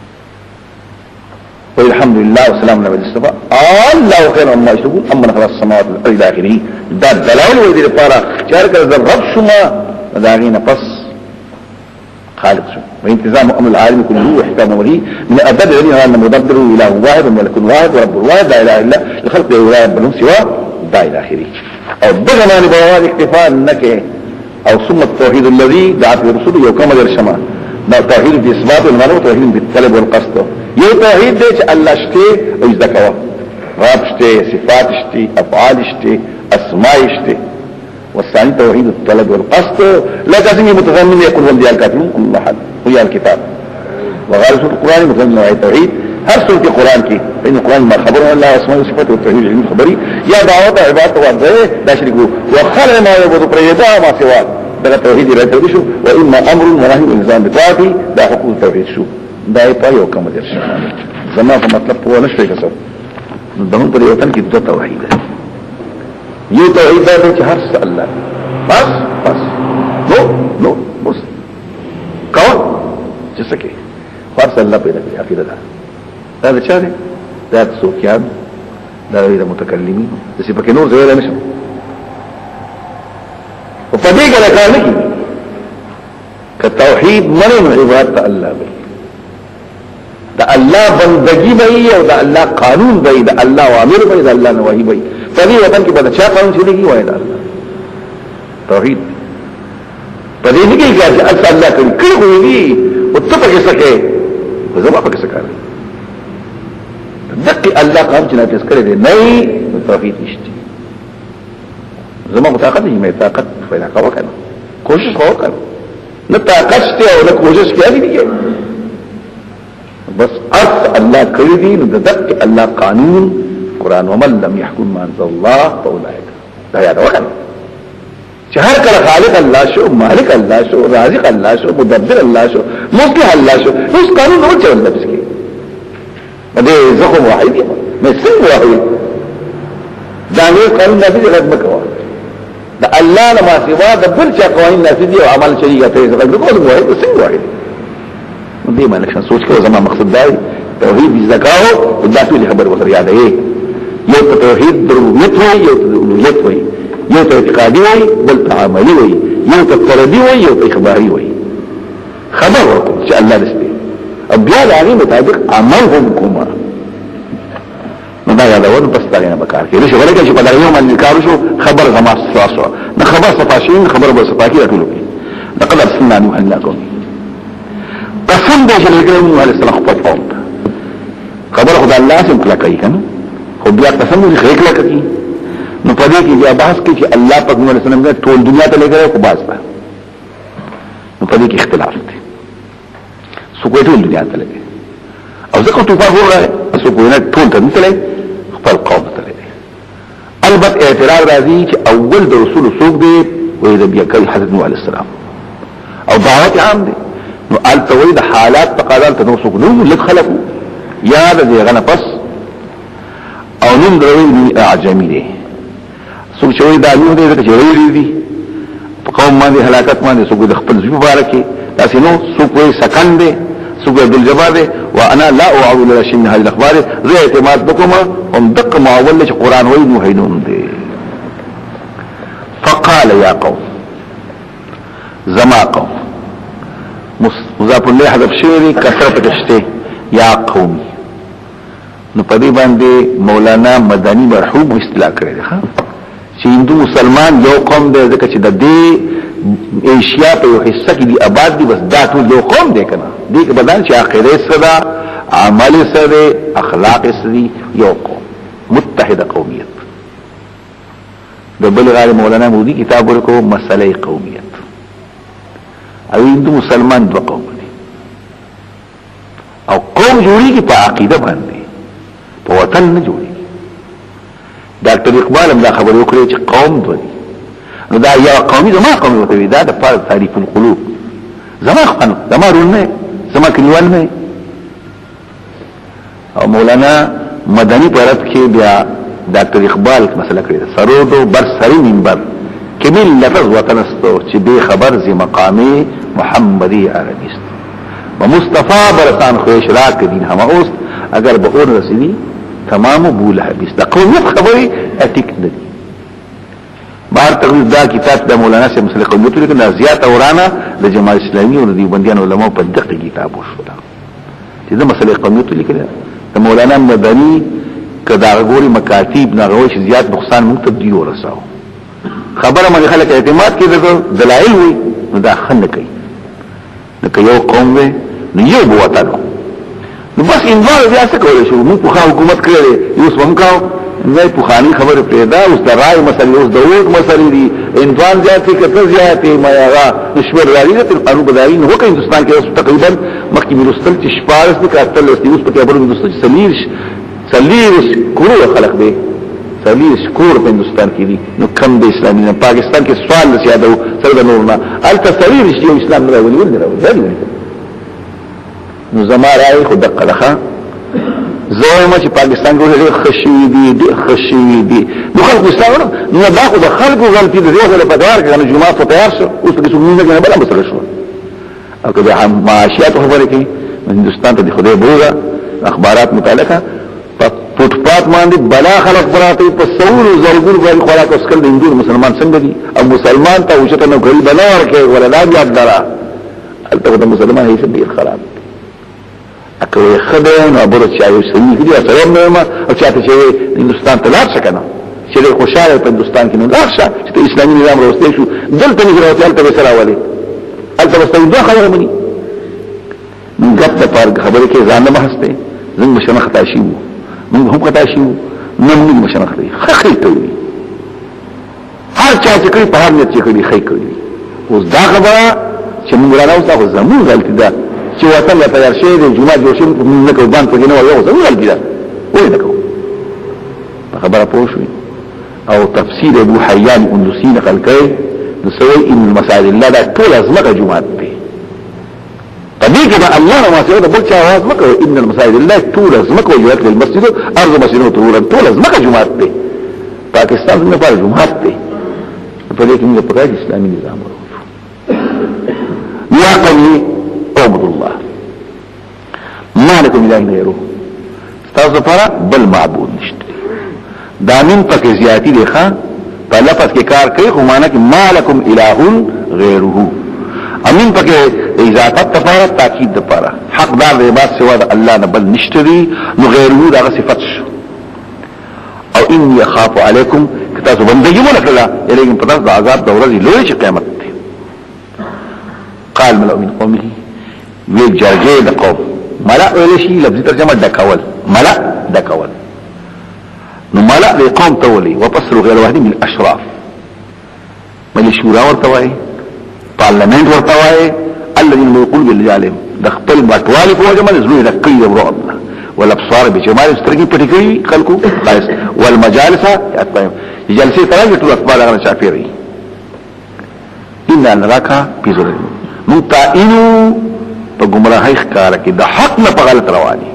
والحمد لله والسلام على نبي الصفا الله خير ما يشركون اما خلاص السماوات والارض الى اخره ده دلائل ودي لپاره شارك الرب شما داغين فص خالق شو وانتظام امر العالم كله واحكامه وهي من ادب الذين ان مدبر اله واحد وملك واحد ورب واحد لا اله الا الخلق لا اله الا سوى دا الى اخره او دغنا لبواب اكتفاء انك او ثم التوحيد الذي دعا في رسوله يوكمل الشمال دا توحيد باثبات المعنى وتوحيد بالطلب والقصد یو توحید دی چې الله شته او ذکر رب شته صفات شته افعال شته اسماء شته والثاني توحيد الطلب والقصد لا لازم متضمن يكون ولي الكافرون كل احد هي الكتاب وغير سوره القران متضمن نوع التوحيد هر سوره القران کې ان القران ما خبره الله اسماء وصفات والتوحيد العلم الخبري يا دعوه عبادت وعده لا شريك له وخلق ما يعبد بريدا ما سواه ده توحيد الرتبه شو واما امر ونهي والنظام بطاعته ده حقوق التوحيد شو دا په یو کوم درشه زما په مطلب په نشته کسب نو دغه پر یو تن کې د توحید یو توحید دا چې هر څه الله بس بس نو نو بس کو چې څه کې هر څه الله پیدا کوي عقیده ده دا د چا ده دا د سوکیان دا د متکلمین د څه پکې نور ځای نه شو او په دې کې کار نه کیږي ک توحید منو عبادت الله به دا الله بندگی بئی او دا الله قانون بئی دا الله اوامر بئی دا الله نواهی بئی فدی وطن کی بدا چا قانون چلے گی وای دا الله توحید پدې نه کې چې اصل الله کوي کړي وي او ته پکې سکے زما پکې سکار دغه الله قانون چې نافذ کړی دی نه توحید نشته زما مطاقت نه مې طاقت پیدا کاوه کنه کوشش وکړ نه طاقت ته او نه کوشش کوي دي بس ارث الله کړی دي نو د دغه الله قانون قران ومن لم يحكم ما انزل الله فاولئك دا یاد وکړه چې هر کله خالق الله شو مالک الله شو رازق الله شو مدبر الله شو مصلح الله شو اوس قانون نو چل نفس کې دې زخم واحد مسلم واحد دا نو قانون نافذ غږ مکو دا الله لما سوا د بل چا قوانین نافذ او عمل شریعه ته غږ کوو واحد مسلم واحد دې باندې څنګه سوچ کوو زمما مقصد دی توحید زکاو او دا ټول خبر وسره یاد دی یو توحید ربوبیت وي یو الوهیت وي یو ته اعتقادي وي بل ته عملي وي یو ته طلبي وي یو ته اخباري وي خبر ورکړه چې الله دې او بیا د هغه مطابق عمل هم کومه نو دا یادونه پس دا نه بکار کې نشي ولکه چې په دغه یو باندې کار شو خبر غما ساسو نه خبر صفاشین خبر به صفاکی راټولو لقد ارسلنا نوحا الى قومه قسم دې چې نبی عليه السلام خپل قوم خبر خدای الله سم کلا کوي کنه خو بیا قسم دې خېک لا کوي نو پدې کې بیا بحث کوي چې الله پاک نبی عليه السلام ټول دنیا ته لګره کو باز ده نو پدې کې اختلاف دی سو کوئی ټول دنیا ته لګي او ځکه ټول وګورای سو کوئی نه ټول ته نه لګي خپل قوم ته لګي البته اعتراض راځي چې اول د رسول سوق دی وې د بیا کوي حضرت نوح عليه السلام او دعوت عام دي نو التوي د حالات تقادل ته نو سوق نو لک خلقو یا د غنه پس او نن دروي اعجمي دي سو شوي د انو دي چې ویلي دي په قوم باندې هلاکت باندې سو د خپل ځو مبارکي تاسو نو سو کوئی سکن دي سو عبد الجبار وانا لا اعول لا شيء من هذه الاخبار زي اعتماد بكم هم دق معول چې قران وایي نو هينون دي فقال يا قوم زما قوم مضاف له حذف شعري کثرت کشته یا قوم نو پدې باندې مولانا مدني مرحوم اصطلاح کړی ها چې هندو مسلمان یو قوم دی ځکه چې د دې ایشیا په یو حصہ کې دی آباد دي بس دا ټول یو قوم دی کنه دې کې بدل چې عقیده سره عمل سره اخلاق سره یو قوم متحده قومیت د بل غیر مولانا مودي کتاب ورکو مسئله قومیت او هندو مسلمان دو قوم دي او قوم جوړیږي په عقیده باندې په وطن نه جوړیږي ډاکټر اقبال هم دا خبر وکړي چې قوم دوی نو دا یا قومي زما قومي وته دا د پاره تعریف القلوب زما خپل زما رونه زما کلیوال نه او مولانا مدني پرد کې بیا ډاکټر اقبال مسله کړی سرودو بر سری منبر کمل لفظ وطن استو چې به خبر زی مقامي محمدي عربي است ومصطفى برسان خو اشراق دین هم اوس اگر به اور رسیدي تمام بوله حدیث دا قومیت خبری اتیک ندی بار تقریب دا کتاب دا مولانا سے مسئلہ قومیتو لیکن دا زیاد اورانا دا جماعت اسلامی و دی بندیان علماء پا دقی کتابو شولا چی دا مسئلہ قومیتو لیکن دا مولانا مدنی که دا غوری مکاتیب ناغوش زیاد نقصان مکتب دیو رساو خبر من خلق اعتماد کی دا دلائل ہوئی نو دا خن نکی نکا یو قوم وی نو یو بواتانو نو بس انوار بیا څه کولای شو موږ په حکومت کړی یو څه وکاو نه په خاني خبره پیدا اوس د راي مسلې اوس د وګ مسلې دي انوان ځاتې کته ځاتې ما هغه نشور راځي ته قانون بدایي نو وکړي هندستان کې اوس تقریبا مخکې مرستل چې شپارس د کاتل اوس په خبرو هندستان چې سلیرش سلیرش کورو خلق دی سلیرش کور په هندستان کې دي نو کم د اسلامي نه پاکستان کې سوال زیاده سره د نورنا الته سلیرش یو اسلام نه راولي ولې راولي نو زما راي خو دقه لخه زوما چې پاکستان کې ډېر خشوي دي ډېر خشوي دي نو خلکو ستاسو نو دا خو د خلکو غلطي دي دغه په دار کې نو جمعه په تیار شو اوس کې څومره نه بل مسله شو او که هم معاشيات خبره کوي هندستان ته د خدای بوغا اخبارات متعلقه په فوټپات باندې بلا خلک براته په سور زرګور باندې خوراک اسکل د هندو مسلمان څنګه دي او مسلمان ته وشته نو غریب نه ورکه ولا لا یاد درا البته د مسلمان هیڅ ډیر خراب اکوی خدای نو ابو چایو سنی کړي سلام نوما او چاته چې هندستان ته لاړ شکنه چې له خوشاله په هندستان کې نو لاړ شه چې اسلامي نظام راوستي شو دلته نه راوځي البته سره ولي البته واستوي دوه خبره مني من ګپ ته پر خبره کې ځان نه هسته زنګ مشنه خطا شي موږ هم خطا شي نو موږ مشنه خطا خخې ته وي هر چا چې کوي په هر نه چې کوي خې کوي اوس دا خبره چې موږ راو تاسو زموږ غلطي ده چې وطن ته تیار شي د جمعه جوړ شي موږ نه کوو باندې پکې نه وایو زموږ غلطي ده وای نه کوو خبره پوه شو او تفسیر ابو حیان اندوسی نقل کړي نو سوي ان مساجد الله دا ټول ازمکه جمعه ده طبيعي كده الله ما سيده بل چا आवाज مکو ان المساجد الله طول ازمکه وجهت للمسجد ارض مسجد طول طول ازمکه جمعه ده پاکستان میں پر جمعه ده په دې کې موږ په اسلامي نظام ورو يا قومي اعبدوا الله ما لكم اله غيره تاسو لپاره بل معبود نشته دا من پکې زیاتی دی ښا په لفظ کې کار کوي خو معنی کې ما لكم اله غيره امین پکې اضافت لپاره تاکید لپاره حقدار دی بس سوا د الله نه بل نشته دی نو غیره دا صفت شو او اني اخاف عليكم تاسو بندګي مونږ کړه یلیکن په تاسو د عذاب د ورځې لوی چې قیامت دی قال ملأ من قومه وی جرګې د قوم ملأ ویل شي لفظي ترجمه دکول ملأ دکول نو ملأ د قوم تولي وبصروا غير واحد من الاشراف ملي شورا ورته وایي پارلمنت ورته وایي الذين يقولون بالجالم د خپل بټوالي په وجه باندې زوی د کوي ورو الله والابصار بجمال سترګي پټي کوي خلکو خاص والمجالس اتبعهم جلسه تراجع ټول اخبار هغه شافعي ان نراك في ظلم متائنو په گمراهۍ ښکار کې د حق نه په غلط رواني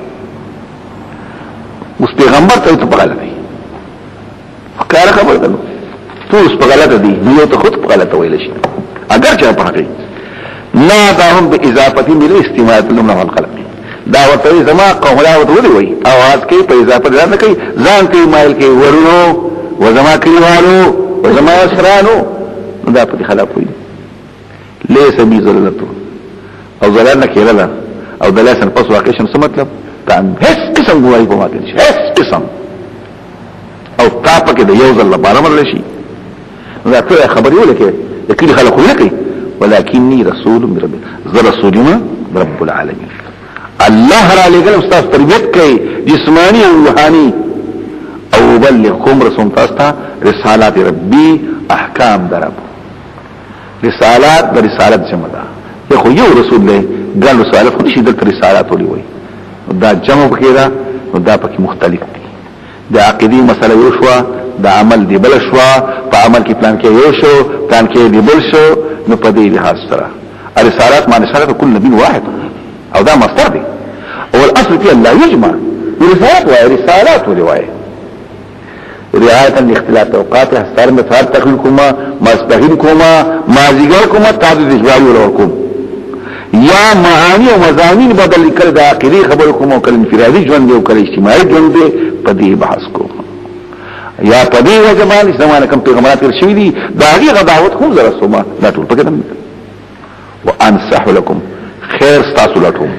اوس پیغمبر ته په غلط دی ښکار خبر ده ټول په غلط دي نو ته خود په غلط ویل شي اگر چې په حقیقت نا داهم باضافه من الاستماع لهم الخلق دا ورته زما قوم لا ورته وي اواز کوي په اضافه ځان کوي ځان کوي مایل کوي ورونو وزما کلیوالو وزما اسرانو دا په خلاف وي ليس بي ذلته او ذلالنا کېلا او دلاسن پس واقع شم څه مطلب دا هیڅ قسم ګوای په ماته نشي هیڅ قسم او تا پکې د یو ځل لپاره مرل شي دا ټول خبري ولکه لكن خلقوا لكي ولكني رسول من رب ذا رسولنا رب العالمين الله را لګل استاد تربيت کوي جسماني او روحاني او بلغكم رسول تاستا رسالات ربي احکام درب رسالات د رسالت جمع ده یو یو رسول له ګل رسالت خو شي د رسالات ولي وي دا جمع بکیرا نو دا پکې مختلف دي د عقيدي مسله یو شو د عمل دی بل شو په عمل کې پلان کې یو شو پلان کې دی بل شو نو په دې لحاظ سره الرسالات معنی رسالت كل نبي واحد او دا مصدر دی او الاصل فيها لا يجمع رسالات و رسالات وروايه رعايه لاختلاف اوقاتها صار مثال تخلكما مستهلكما مازيغركما تعدد اجباري ورکم یا معانی او مضامین بدل کړه د عقیده خبرکم او کله انفرادي ژوند او کله اجتماعي ژوند په دې بحث کوم یا په دې وجه باندې زمانه کوم پیغمبرات ورشي دي دا هغه دعوت خو زره سوما دا ټول پکې دم وانصح لكم خير تاسو لټوم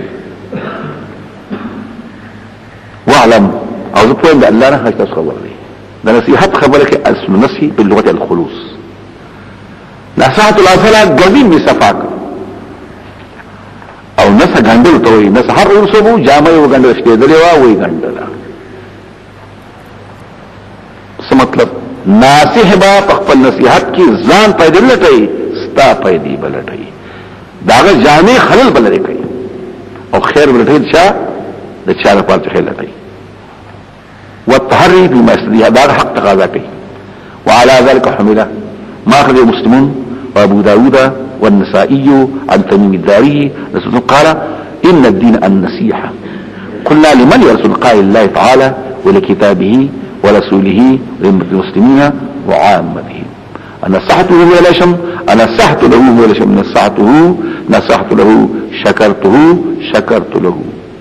واعلم او زه په الله نه هیڅ خبر دی دا نصيحت خبره کې السنسي باللغه الخلوص نصيحت الاصل قديم بصفاق او نسه غندل ته وي نسه هر ورسبو جامع و غندل شته دلوا وي غندل څه مطلب ناصح با خپل نصيحت کې ځان پیدا لټي ستا پیدا بلټي داغه جامع خلل بلری کوي او خیر بلټي چا د چا لپاره خیر لټي والتحري بما يستدعي هذا حق تقاضى به وعلى ذلك حمله ما أخرج المسلمون وابو داود والنسائي عن تميم الداري رسول قال إن الدين النصيحة قلنا لمن يا رسول قال الله تعالى ولكتابه ورسوله وللمسلمين وعامته نصحته ولا شم انا نصحت له ولا شم نصحته نصحت له شكرته شكرت له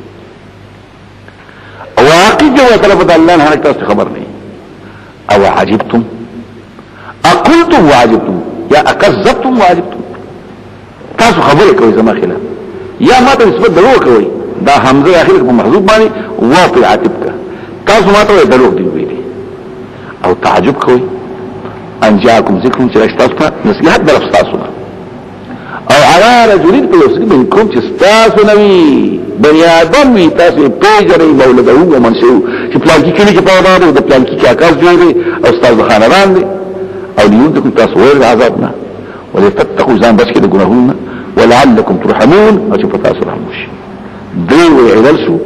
او عقيد جو طلب الله نه تاسو خبر نه او عجبتم اقلتم وعجبتم یا اكذبتم وعجبتم تاسو خبره کوي زما خلاف یا ما ته نسبت درو کوي دا حمزه اخر په محذوب باندې واقع عاتبك تاسو ما ته درو دی ویلي او تعجب کوي ان جاءكم ذكر چې اشتاسو نصيحت در افستاسو او على رجلين بيوسك منكم چې تاسو نوي بني آدم وي تاسو پیژنې مولده او منشو چې پلان کې کلی کې پیدا ده د پلان کې کاکاس جوړي او تاسو خاندان دي او لیون ته تاسو ور عذاب نه ولتتقوا ځان بچ کې د ګناهونو ولعلكم ترحمون او چې پتا سره رحم وشي دوی وعلل شو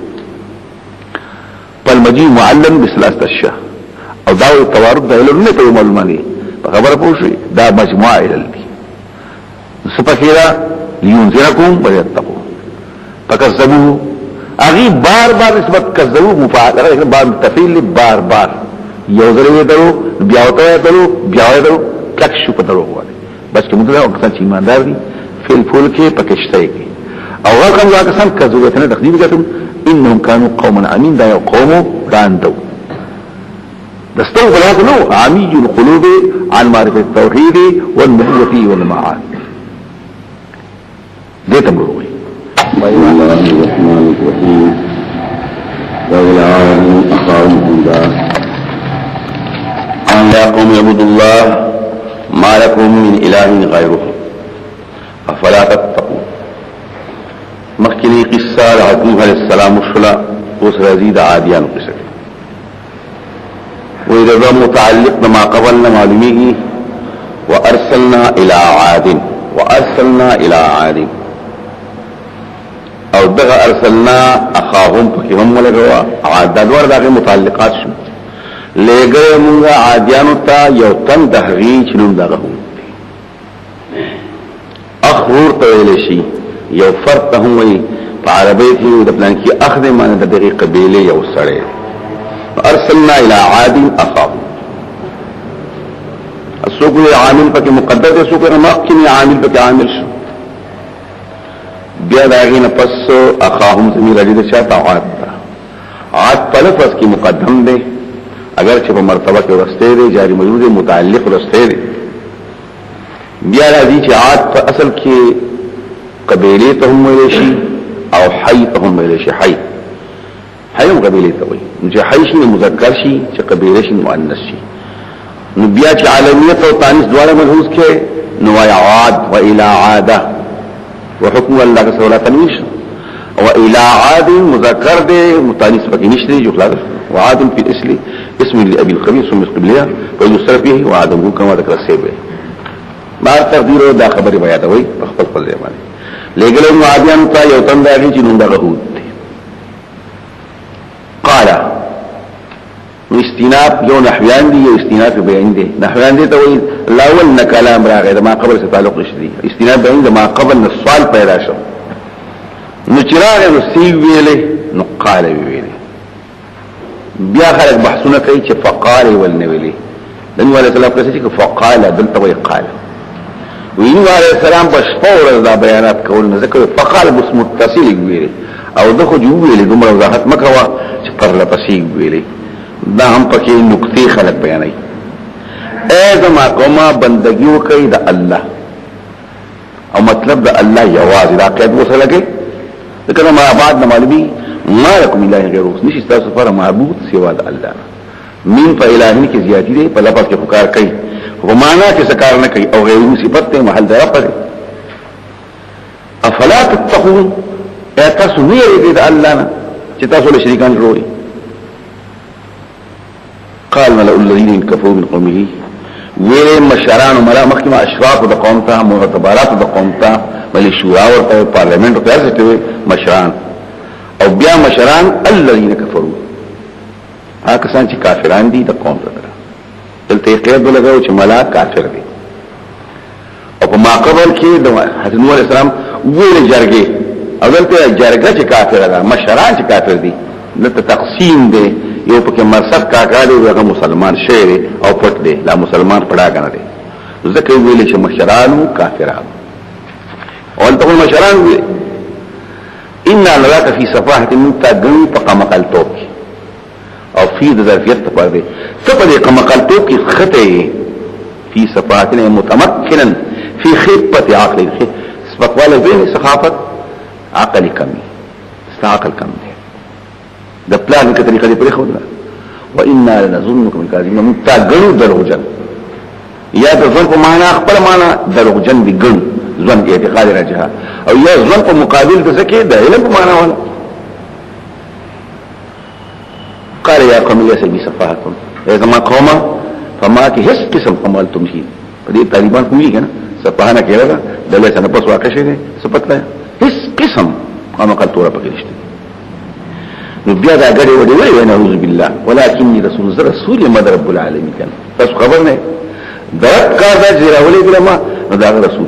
فالمجيء معلم بثلاثه اشياء او دا التوارد دا علل نه ته معلومه په خبره پوښي دا مجموعه علل دي سپکیرا لينذركم وليتقوا فكذبوه اغي بار بار نسبت کذبوه مفاعله بار تفعیل بار بار یو ځلې درو بیا وته درو بیا درو کښ شو په درو وایي بس کوم دا وکړه چې ایماندار دي فل فول کې پکشته کې او هغه کوم کسان کذبتنه تقدیم کوي انهم كانوا قوما عمين دا یو قوم راندو دستو بلاد نو عمي القلوب عن معرفة التوحيد والنبوة والمعاد دي تمروي بسم الله الرحمن الرحيم وإلى عاد أخاهم هودا أن يا قوم اعبدوا الله ما لكم من إله غيره أفلا تتقون مخکلی قصه حضرت علیہ السلام شلا اوس رزید عادیان قصه و اذا متعلق بما قبلنا معلومیږي وارسلنا الى عاد وارسلنا الى عاد او دغه ارسلنا اخاهم پکې هم ولګوا عاد دغه دغه متعلقات شو لګره موږ عادیانو ته یو تن دهغي چلون دغه اخور ته ویل شي یو فرق ته هم وي په عربی کې د پلان کې اخذ معنی د دغه قبيله یو سره ارسلنا الى عاد اخاهم السوق عامل پکې مقدر دی سوق مخکې عامل پکې عامل شو بیا داغینه پس اخاهم زمير علی د شاته عاد عاد په لفظ کې مقدم دی اگر چې په مرتبه کې ورسته دی جاری موجود متعلق ورسته دی بیا راځي چې عاد په اصل کې قبيله ته هم ویل شي او حي ته هم ویل شي حي حي هم قبيله ته وي چې حي شي مذکر شي چې قبيله شي مؤنث شي نو بیا چې عالمیت او تانیث دواړه ملحوظ کې نو عاد و الى عاده وحكم الله تعالى تنويش و الى عاد مذکر دي متانیث پکې نشته جو خلاص وعاد في الاصل اسم لابي الخبيث ثم قبليه ويسر به وعدم كما ذكر السيبه بار تقدیر دا خبر بیان وي خپل خپل ځای باندې لګلو عادیان ته یو تند راغی چې نوم دغه هود دی قال استیناب یو نحویان دی یو استیناب بیان دی نحویان دی ته وایي لاول نه کلام راغی ما قبل څخه تعلق نشي استیناب بیان دی ما قبل نه سوال پیدا شو نو چراغ نو سی ویلې نو قال ویلې بیا خلک بحثونه کوي چې فقال ولنویلې دنه ولا سلام کوي چې فقال دلته وایي قال وینو علیہ السلام بشپور دا بیانات کول نه ذکر فقال بس متصل ویلي او دغه جو ویلي دومره وضاحت مکوا چې پر لپسې ویلي دا هم پکې نقطې خلق بیانای اے زما قومه بندگی وکي د الله او مطلب د الله یوازې دا قید وسره کې ځکه ما بعد نه معلومي ما لكم اله غیره نشي تاسو پر معبود سوا د الله من په الهین کې زیاتی دی په لپس کې فکر کوي ومانا چې سکار نه کوي او غیرو صفت ته محل دی رب دی افلا تتقون تاسو نه یې د الله نه چې تاسو له شریکان جوړوي قال ملأ الذين كفروا من قومه ویل مشران او ملا مخکمه اشراف د قوم ته معتبرات د قوم ته بلې شورا او پارلیمنت ته ځته مشران او بیا مشران الذين كفروا هغه کسان چې کافران دي د قوم ته دلته قید لګاو چې ملا کافر دي او په ماقبل کې د حضرت نور اسلام ویل جرګه او دلته جرګه چې کافر ده مشران چې کافر دي دلته تقسیم دي یو پکې مرصد کاکا دی هغه مسلمان شعر او پټ دی لا مسلمان پڑا کنه دی ځکه ویل چې مشرانو کافرانو او ته مشران ویل ان لك في صفاحه من تغن فقمقلتو او فی د ظرفیت په دې څه په دې قمقلتو کې خطه فی صفاتنا متمکنا فی خفه عقل سپقواله به سخافت عقل کمی عقل کم دی د پلان کې طریقې پرې خو ده و انا لنظنكم الكاذبين متغلو دروغجن یا د ځن په معنا خپل معنا دروغجن دي ګن ځن اعتقاد راځه او یا ځن په مقابل د څه کې د علم په معنا ولا قال يا قوم ليس بي صفاحكم اذا ما قوم فما كي هس قسم عملتم شيء دې طالبان کوي کنه سپاهانه کېږي د له څنګه پس واقع شي سپتله هیڅ قسم قام قال تورا پکېشته نو بیا دا غړي وړي وي نعوذ بالله ولكني رسول رسول مد رب العالمین کان تاسو خبر نه درک کار دا چې راولې کلمه نو دا رسول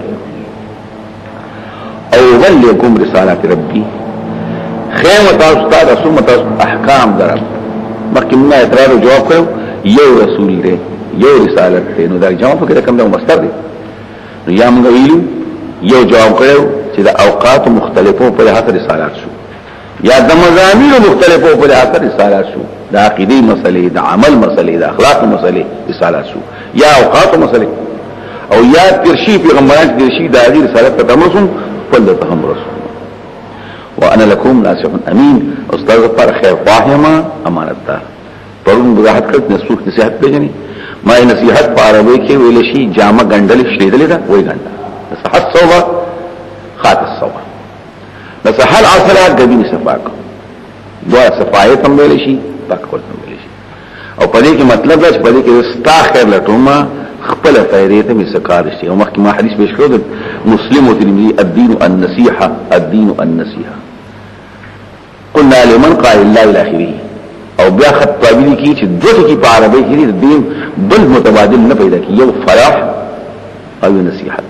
او وليكم رسالات ربي خیمه تاسو ته رسول تاسو احکام درک مخکې موږ اعتراض او جواب کړو یو رسول دی یو رسالت دی نو دا جواب کې کوم دا مصدر دی نو یا موږ ویلو یو جواب کړو چې د اوقات مختلفو په لحاظ رسالات شو یا د مزامین مختلفو په لحاظ رسالات شو د عقیدی مسلې د عمل مسلې د اخلاق مسلې رسالات شو یا اوقات مسلې او یا ترشی پیغمبران ترشی د هغه رسالت ته تمسون فل ته هم رسول وانا لكم ناصح امين استاذ پر خیر واهما امانت دار پرون وضاحت کړ نسوخ نصيحت پیژني ما نصيحت په عربی کې ویل شي جامه ګندل شریدل دا وای ګنده صحت صوبه خاط الصوبه نصح العصر غبین صفاق دوا صفایت هم ویل شي پاک کول هم ویل شي او په دې کې مطلب دا چې په دې کې استا خیر لټوما خپل فائدې ته مسکار شي او مخکې ما حدیث پیش کړو مسلم او ترمذی الدين النصيحه الدين النصيحه قلنا لمن قال الله الى اخره او بیا خطابی کی چې دوه کې په عربی کې د دین بل متبادل نه پیدا کی یو فلاح او نصیحت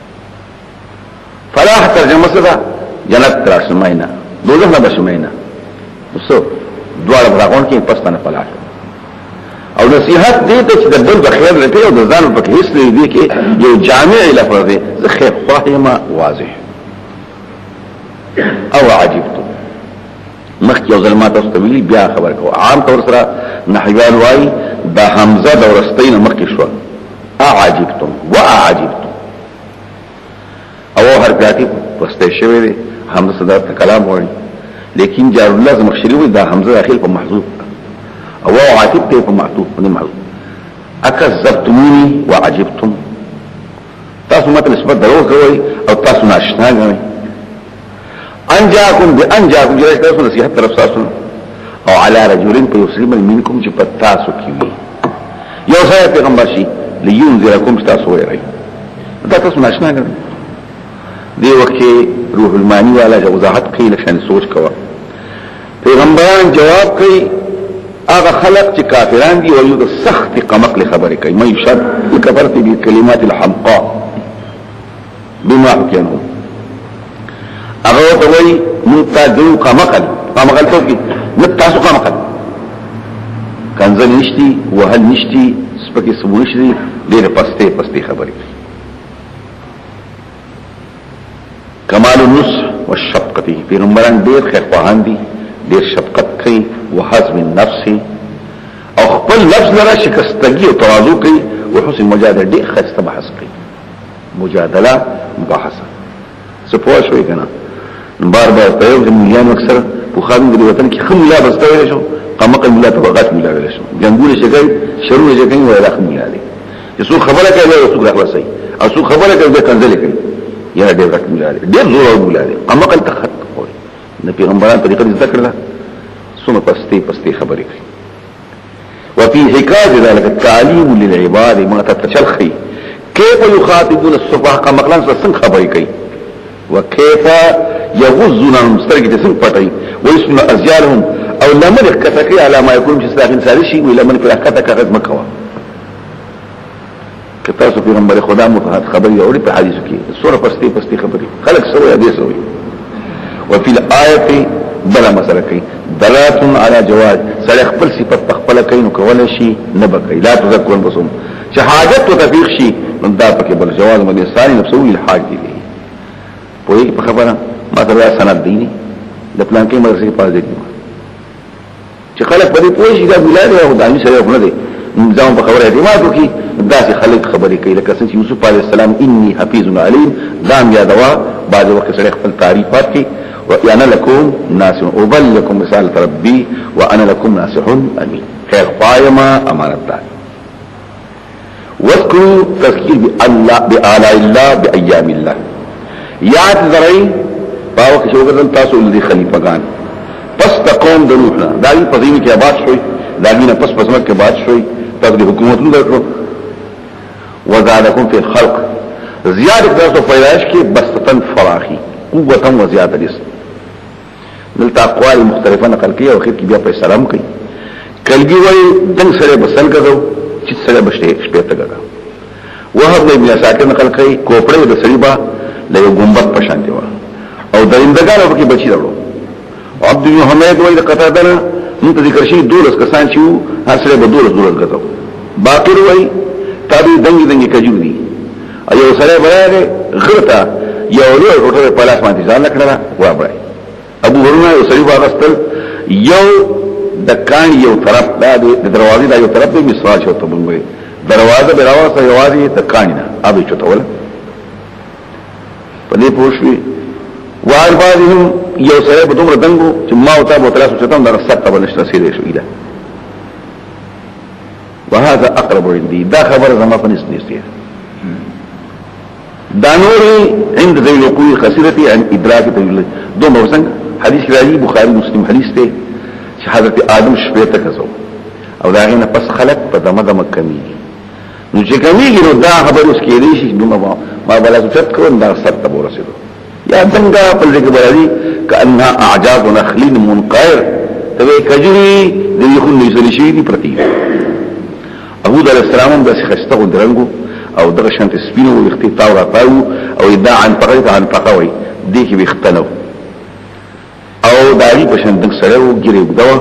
فلاح ترجمه څه ده جنت ترشماینا دوزخ نه بشماینا وسو دواړه براغون کې پښتنه فلاح او نصیحت دې ته چې د بل بخیر لټي او د ځان په هیڅ نه دی کې یو جامع لفظ دی زه خیر فاهمه واضح او عجبت مخکې او ظلمات استویلی بیا خبر کو عام طور سره نحویان وای دا حمزه د ورستین مخکې شو اعجبتم واعجبتم او حرکاتی پسته شوی دی حمزه صدا کلام وایي لیکن جار الله زمخشری وای دا حمزه داخل په محذوف او عاتب ته په معطوف باندې محذوف اکذبتمونی واعجبتم تاسو ماته نسبت درو کوي او تاسو ناشنا غوي انجاکم بانجاکم جره تاسو نصیحت طرف تاسو او علی رجل یسلم منکم چې پتاسو کیوي یو ځای پیغمبر شي لینذرکم تاسو وایي دا تاسو ناشنا غوي دی وخت روح المانی والا وضاحت کوي لشان سوچ کوا پیغمبران جواب کوي هغه خلق چې کافران دي او یو د سخت قمقل خبرې کوي مې شد کفرت بالکلمات الحمقاء بما كانوا هغه ته وایي متدو قمقل قمقل څه دي متاسو قمقل کنځل نشتی وهل نشتی سپکه سمو نشتی ډېر پسته پسته خبرې کوي کمال النصح والشفقه پیغمبران ډېر خیرخواهان دي ډېر شفقت کوي وحزم النفس او خپل نفس لره شکستګي او تواضع کوي وحسن مجادله ډېر خسته بحث کوي مجادله مباحثه سپوږ شوي کنه بار بار په یو ځمین اکثر په خاطر د وطن کې خم لا بستوي شو قمقل ملا طبقات ملا ویل شو جنګونه شګي شروع یې کوي ولا خم ملا دي چې څو خبره کوي او څو راخلاصي او څو خبره کوي د کنځل کوي یا ډېر غټ ملا دي ډېر زور ملا دي قمقل تخت کوي د پیغمبرانو طریقه ذکر کړل ثم پستی پستی خبرې کوي وفي حکایت ذلك التعليم للعباد ما تتشلخي كيف يخاطبون الصفحاء قمقلان څنګه خبرې کوي وكيف يغزون المسترګ ته څنګه پټي ويسمع ازيالهم او لمن كتكي على ما يكون في سلاخ انسان شيء ولمن في كتك غد مکوا کتاسو پیغمبر خدا متحد خبري اوري په حدیث کې سوره پستی پستی خبري خلق سوې دې سوې وفي الايه بلا مسله کوي دلالت على جواز سره خپل صفات خپل کوي نو کول شي نه بکې لا تذكرون بصم چې حاجت او تفیق شي نو دا پکې بل جواز باندې ثاني نفسوي الحاج دي پوي په خبره ما ته سند دي د پلان کې مرسي پاز دي چې خلک په دې پوي شي دا بلاد او دایي سره نه دي نظام په خبره اعتماد وکي داسې خلک خبرې کوي لکه څنګه یوسف علی السلام انی حفیظ علیم دام یا دوا بعد وخت سره خپل تعریفات کوي وانا لكم ناصح ابلغكم رساله ربي وانا لكم ناصح امين خير قائما امانت الله واذكروا تذكير بالله بآلاء الله بايام الله یاد ذرای باو کې شوګل تاسو لدي خلیفګان پس تقوم دروحنا دایي پزینه کې آباد شوي داګینه پس پس مکه آباد شوي تاسو د حکومتونو درکو وزادکم فی الخلق زیاد اقداس و پیدایش کی بستتن فراخی قوتا و زیاد رزق دلتا اقوال مختلفه نقل کی او خیر کی بیا په سلام کوي کلبی وای دنګ سره بسل غزو چې سره بشته شپته غزو وهب ابن ساکن نقل کوي کوپړې د سړي با له ګمبد په شان دی او درندګانو کې بچی راوړو عبد بن حمید وای د قطاده نن ذکر شي دولس کسان چې هر سره به دولس دولس غزو باقر وای تابع دنګ دنګ کجو دي ایو سره بره غرتا یو لوی ټوټه په لاس باندې ځان کړه وابره ابو هرره یو سړي واغستل یو د کان یو طرف دا د دروازې دا یو طرف به مسواج ہوته بنوي دروازه به راوځي یوازې د کان نه ابي چتول په دې پوښوي وال بعضهم یو سره په دومره دنګو چې ما او تا به تاسو چتم دا سخت بنشته سیده شو اله وهذا اقرب عندي دا خبر زما په نسبت نشته دانوري عند ذي الوقوع خسرتي عن ادراك تجل دوم وسنګ حدیث راځي بخاری مسلم حدیث ته چې حضرت آدم شپې ته کزو او دا غینه پس خلق په دمه دمه کمی نو چې کمیږي نو دا خبر اوس کې دی چې دومره ما بلا څه کوم دا سر ته ورسېدو یا څنګه په دې کې بلدي کأنها اعجاز نخل منقير ته کجري د یو نيسل شي دي پرتی ابو در السلام د خسته درنګو او دغه شانت سپینو اختیطاو را پاو او ادعا عن فقرت عن فقوي دي کې بيختلو او داری پشن دنگ سره و گیره بگدوا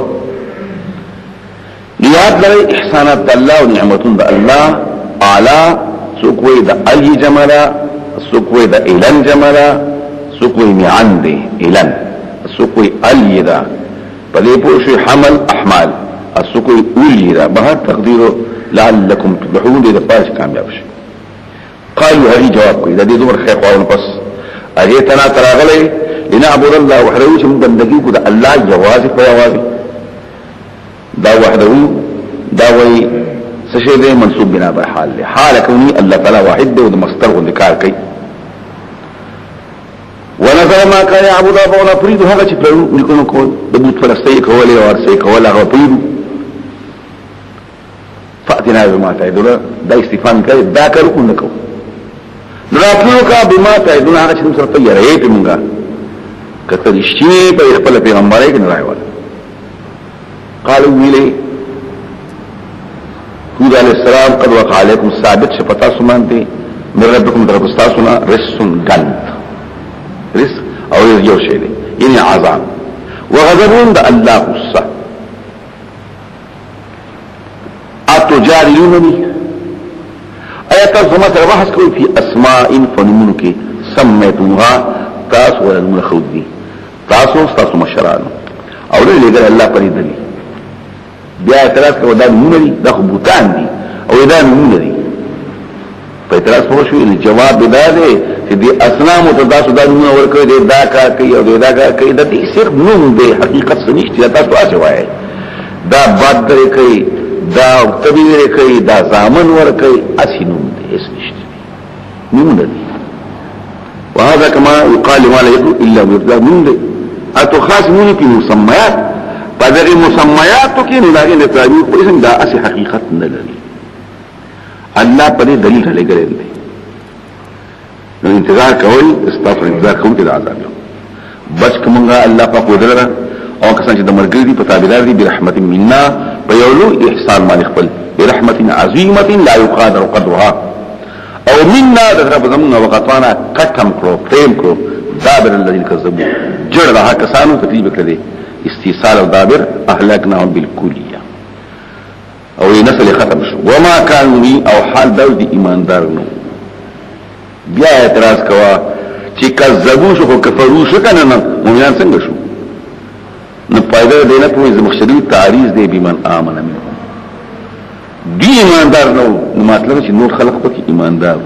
یاد لگئی احسانات دا اللہ و نعمتون دا اللہ اعلا سوکوی دا علی جمالا سوکوی دا ایلن جمالا سوکوی معن دے ایلن سوکوی علی دا پدے پوشوی حمل احمال سوکوی اولی دا بہر تقدیرو لعلکم تفلحون دے دا پاش کامیاب شو قالو هری جواب کوئی دا دی دور خیق وارن پس اغیتنا تراغلی لنعبد الله وحده چې موږ بندګي کو د الله جوازي په جوازي دا وحده دا وی څه شی دی منصوب بنا به حال له حال كوني الله تعالی واحد دی او د مصدر غو ذکر کوي ونظر ما كان يعبد ابونا فريد هغه چې په لیکونو کو د بوت فلسطین کولې او ارسې کوله هغه پیر فاتنا بما تعدنا دا استفهام کوي دا کار کو نه کو راتلو کا بما تعدنا هغه چې سره تیارې ته مونږه کته رښتینی په خپل پیغمبرای کې نه راوړل قالوا ویلي هود علیہ السلام قد وقع علیکم ثابت شپتا سمان دی من ربکم در بستاسونا رسن گند رس او یو شی دی یعنی عذاب وغضبون دا اللہ غصہ اتجادلوننی ایتا زمان سر بحث کوئی فی اسماء فنمونو کی سمیتوها تاسو ولنمون خود دی تاسو تاسو مشرانو او لی لگر اللہ پری دلی بیا اعتراض که دا نمونه دی دا خبوتان دی او دا نمونه دی پا اعتراض پوشوی جواب دا دی چه دی اسلام تا تاسو دا نمونه ورکوی دی دا کار کئی او دی دا کار کئی دا دی صرف نم دی حقیقت سنیشتی دا تاسو آسه وائی دا باد دری کئی دا اکتبی دری کئی دا زامن ورکوی اسی نم دی اس نشتی نمونه دی وهذا كما يقال ما لا يقول إلا مرده نم دی اتو خاص مونی پی مسميات پدغه مسمياتو کې نه لاګي نه تعبیر خو اسم دا اصل حقیقت نه لري الله په دې دلیل لګرل دي نو انتظار کوي استغفر انتظار کوي د عذاب بچ کومه الله په قدرت او کسان چې د مرګ دي په تابعدار دي برحمت منا په یولو احسان مال خپل برحمت عظیمه لا يقدر قدرها او منا د رب زمنا وقطانا کټم کړو پریم کړو دابر الذين كذبوا جړ لها کسانو تکلیف کړي استیصال او دابر اهلکناهم بالکلیه او نسل ختم شو وما كانوا بي او حال داو دي ایماندار نو بیا اعتراض کوا چې کذبوا شو او کفروا شو کنه مومنان څنګه شو نو پایده دینه په زمخشری تعریض دی بیمن امن منهم دی ایماندار نو مطلب چې نور خلق پکې ایماندار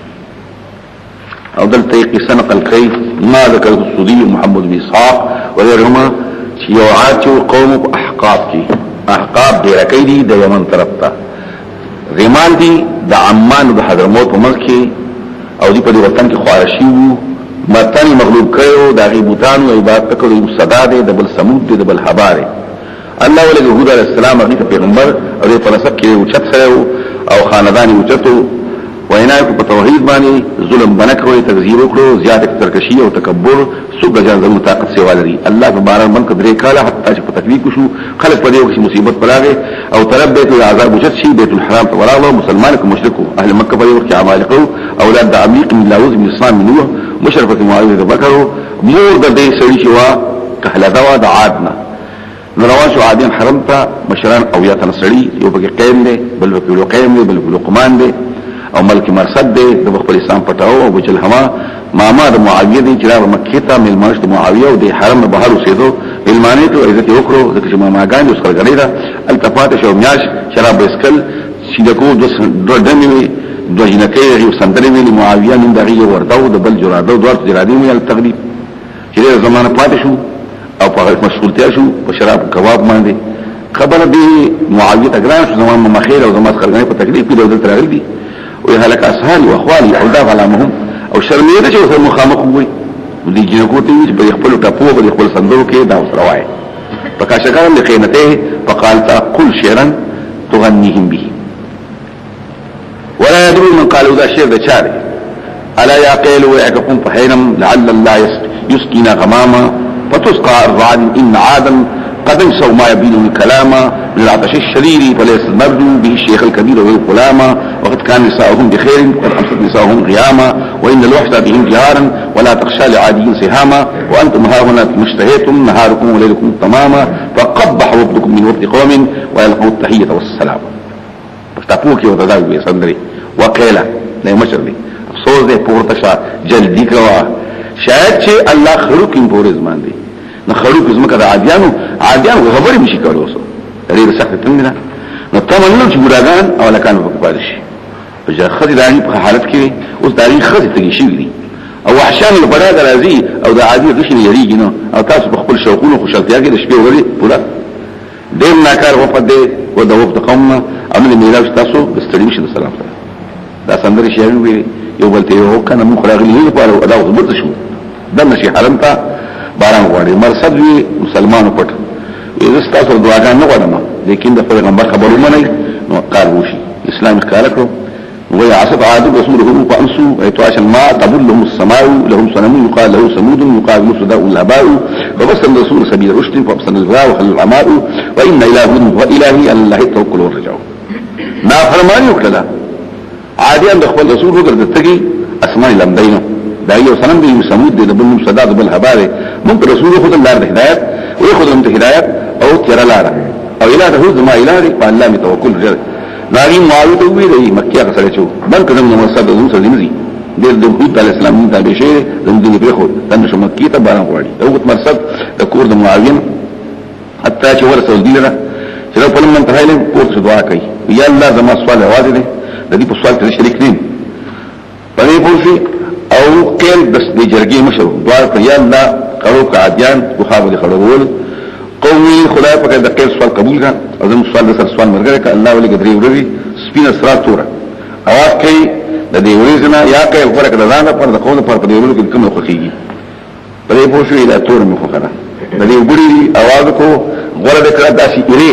او دلته قصه نقل کوي ما ذکر السدي محمد بن اسحاق وغيرهما چې یو عاچو قوم په احقاف کې احقاف دی رکی دی د یمن طرف ته غیمان دی د عمان د حضرموت په ملک کې او دی په دې وطن کې خوارشي وو متن مغلوب کړو د غیبوتانو عبادت کړو صدا دی د بل سمود دی د بل حباره الله ولې هود علیہ السلام هغه پیغمبر او په نسب کې اوچت سره او خاندان اوچتو وینا کو په توحید باندې ظلم بنکړو تکذیب وکړو زیاته سرکشی او تکبر څوک جان زمو طاقت سیوا لري الله په باران من کړي کاله حتی چې په تکلیف شو خلق په دې وخت مصیبت پراغه او طرف بیت العذاب وجد شي بیت الحرام ته وراغلو مسلمان کو مشرکو اهل مکه په وخت عمالقو اولاد د عميق من لاوز من اسلام منو مشرفه معاويه بکرو مور د دې سړي چې وا کهله دوا د عادنا نروان شو عادین حرم ته مشران او یا تنسړي یو بګی قیم دی بل وکړو قیم دی بل وکړو قمان دی او ملک مرصد دی د خپل اسلام پټاو او بچل هما ماما د معاویه دی چې را مکه ته ملمانش د معاویه او د حرم نه بهر اوسېدو ملمانه ته عزت وکړو ځکه چې ماما ګان اوس خلګړي دا التفات شو میاش شراب اسکل چې دغه د دمي د جنکې یو سندري ویلي معاویه نن دغه ورته د بل جراده دوه جرادي ویل التغلیب چې زمانه پاتې شو او په مشغولتیا شو په شراب کباب باندې خبر دی معاویه تګران شو زمانه مخیر او زمانه خلګړي په تکلیف کې دولت راغلي دي ويهلك اصحابي واخواني او دا علامهم او شرميه چې وسره مخامخ وي دي جنکو ته چې په خپل ټاپو په خپل صندوق کې دا وسره وای فکاشګان د قیمته فقال تقول شعرا تغنيهم به ولا يدري من قالوا ذا شعر ذا شعر الا يعقل ويعكفون فحينم لعل الله يسقينا غماما فتسقى ارضعا ان عادا قد انسوا ما يبين كلاما من العطش الشديد فليس المرجو به الشيخ الكبير والغلاما وقد كان نساؤهم بخير وقد امست نساؤهم غياما وان الوحش بهم جهارا ولا تخشى لعادي سهاما وانتم هاهنا مشتهيتم نهاركم وليلكم تماما فقبح وفدكم من وفد قوم ويلقوا التحيه والسلام فتقوكي وتداوي بسندري وقيل لا مشر دي افسوس دي پورتشا جلدی کوا شاید چې الله خلقین پور زمان دي نو خلق زمکه د عادیانو عادیانو خبرې مشي کولای اوسه ډېر سخت تمنه نو تمنو چې ګراګان او لکان په پادش په ځخدي دانی په حالت کې اوس داری خدي تګي شي دي او وحشان البلاد راځي او د عادي غشن یریږي نو او تاسو په خپل شوقونو خوشالتیا کې د شپې وړي پوره ډېر ناکار وفد دی او د وفد قوم امن میراث تاسو بستړي شي سلام دا سندري شي وي یو بل ته یو کنه مخ راغلی په اړه دا وضبط شو دنه شي حرم ته باران غواړي مرصد وی مسلمانو پټ یې ستاسو دعاګان نه غواړم لیکن د پیغمبر خبرونه نه نو قال وشي اسلام ښکار کړو وی عصب عاد رسولهم فانسوا ايتواش ما تبل لهم السماء لهم صنم يقال له سمود يقال مسداء الاباء فبصر الرسول سبيل رشد فبصر الزراء وخل العماء وان الههم والهي الله توكل ورجعوا ما فرماني وکړه عادیان د خپل رسول وګرځتګي اسماء لمدینو دا یو سنم دی سمود دی د بل صدا د بل حباره ممکن رسول خود الله د هدایت او خود د هدایت او تر لاره او اله هو زما اله په الله می توکل جره ناری معاویه ته وی دی مکه سره چو بل کله نو مسعود زم سره دی د د علی السلام ته به شی زم دی په خو تنه شو مکه ته باران غواړي او مرصد د کور د معاویه حتی چې ورسول دی لره چې په لمن ته هیله کور څخه دعا کوي یا الله زما سوال واځي دی د دې په سوال کې شریک دي پرې پوښي او قیل بس دی جرگی مشر دوار پر یا اللہ قرو کا عادیان بخابو دی خلقول قومی خدای پاک دا قیل سوال قبول کا ازم سوال دسر سوال مرگر کا اللہ ولی قدری وردی سپین اسرات تورا آواز کئی دا دی وریزنا یا قیل فرق دا دانا پر دا قول پر پر دی وردی کم نخوخیگی پر ای پوشو الى تور مخوخنا دا دی وگری دی آواز کو غرد کرد داسی اری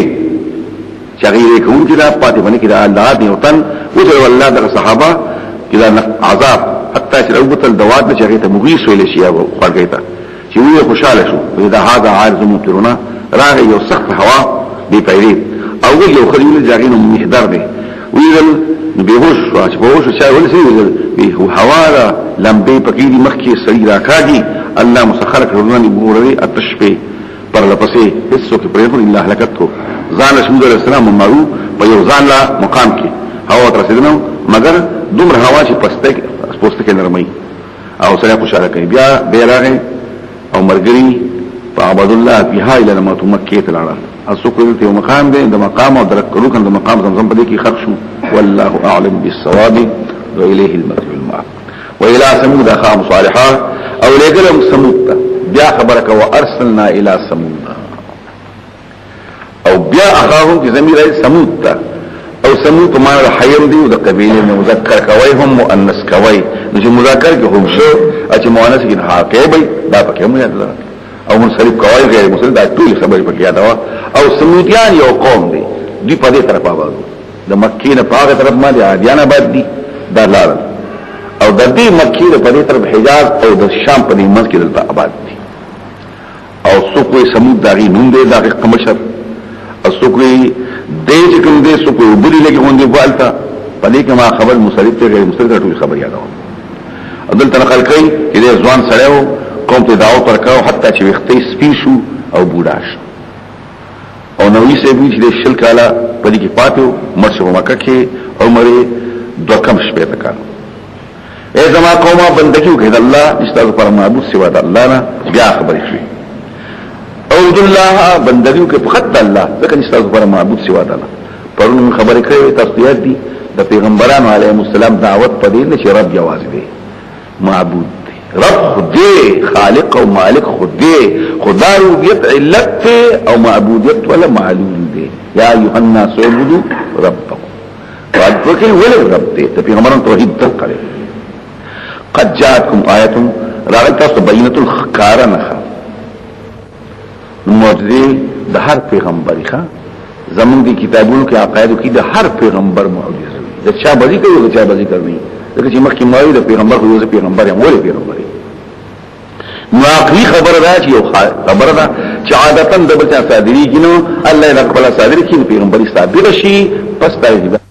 چاگی ریکون کی دا پاتی بنی کی دا اللہ دی وطن وطر واللہ دا صحابہ کی دا عذاب حتی چې روبتل دوات نه چغې ته مغیث ویل شي او خلګې ته چې وی خوشاله شو دا هاذا عارض ممطرنا راغی یو سخت هوا دی پیری او یو خلیل ځاګینو محضر دی ویل بهوش او چې بهوش چې ول سي ویل هو هوا لمبې پکې دی مخکې سړي راکاږي الله مسخر کړونی ګوري اتشپې پر لپسې هیڅ څوک پرې نه الله حرکت کو ځان رسول الله السلام مارو په یو ځان لا مقام کې هوا تر رسیدنو مگر دومره هوا چې پسته پوسټ کې نرمي او سره خوشاله کوي بیا بیرغه او مرګري په عبد الله فيها الى لما مکه ته لاړه اسوکو ته مقام دی د مقام او درکلو کنه د مقام زمزم په دې کې خرج شو والله اعلم بالصواب واليه المرجع الماء والى ثمود اخاهم صالحا او لګلم ثمود بیا خبرك وارسلنا الى ثمود او بیا اخاهم في زمير ثمود او سمود ما حیم دی د قبیله نه مذکر کوي هم مؤنث کوي نو چې مذکر کې هم شو چې مؤنث کې ها کوي دا پکې مو یاد او منصرف کوي غیر مسلم دا ټول خبرې پکې یاد او سمودیان یو قوم دی دی په دې طرف آبادو د مکې نه په هغه طرف باندې عادیان آباد دي دا لار او د دې مکی د پدې طرف حجاز او د شام په دې منځ کې دلته آباد دي او سوکوي سمود داغي نوم دی داغي قمشر او سوکوي دې چې کوم دې سوکوي بلی لګي غونډي والتا پدې کې ما خبر مصریف ته غیر مصریف ټول خبر یادو عبد التنقل کوي چې ځوان سره قوم ته دعوت ورکاو حتی چې وختي سپین شو او بوډا شو او نوې سه وی چې شل کاله پدې کې پاتو مرشه مکه کې عمره دو کم شپه تکا اے زما قومه بندګیو کې الله استغفر پر معبود سوا د الله نه بیا خبرې شوې او د الله بندګیو کې فقط الله ځکه استغفر پر معبود سوا د الله پرونو خبرې کړې تاسو دي د پیغمبرانو علیهم السلام دعوت پدې نه چې رب جواز دی معبود دی رب خدای خالق او مالک خدای خدای ربوبیت علت او معبودیت ولا معلوم دی یا ایها الناس اعبدوا ربکم قد فکر ولې رب دی ته پیغمبرانو توحید تر کړي قد جاءتكم آیه راغت تاسو بینۃ الخکارنه معجزه د هر پیغمبري ښا زمون دي کتابونو کې عقایدو کې د هر پیغمبر معجزه د چا بځي کوي د چا بځي کوي دغه چې مخکې مایو د پیغمبر خو یو پیغمبر یم ولې پیغمبر نو اخري خبره ده چې یو خبره ده چې عادتاً د بل چا صادري کینو الله یې خپل صادري کین پیغمبري صادره شي پس دا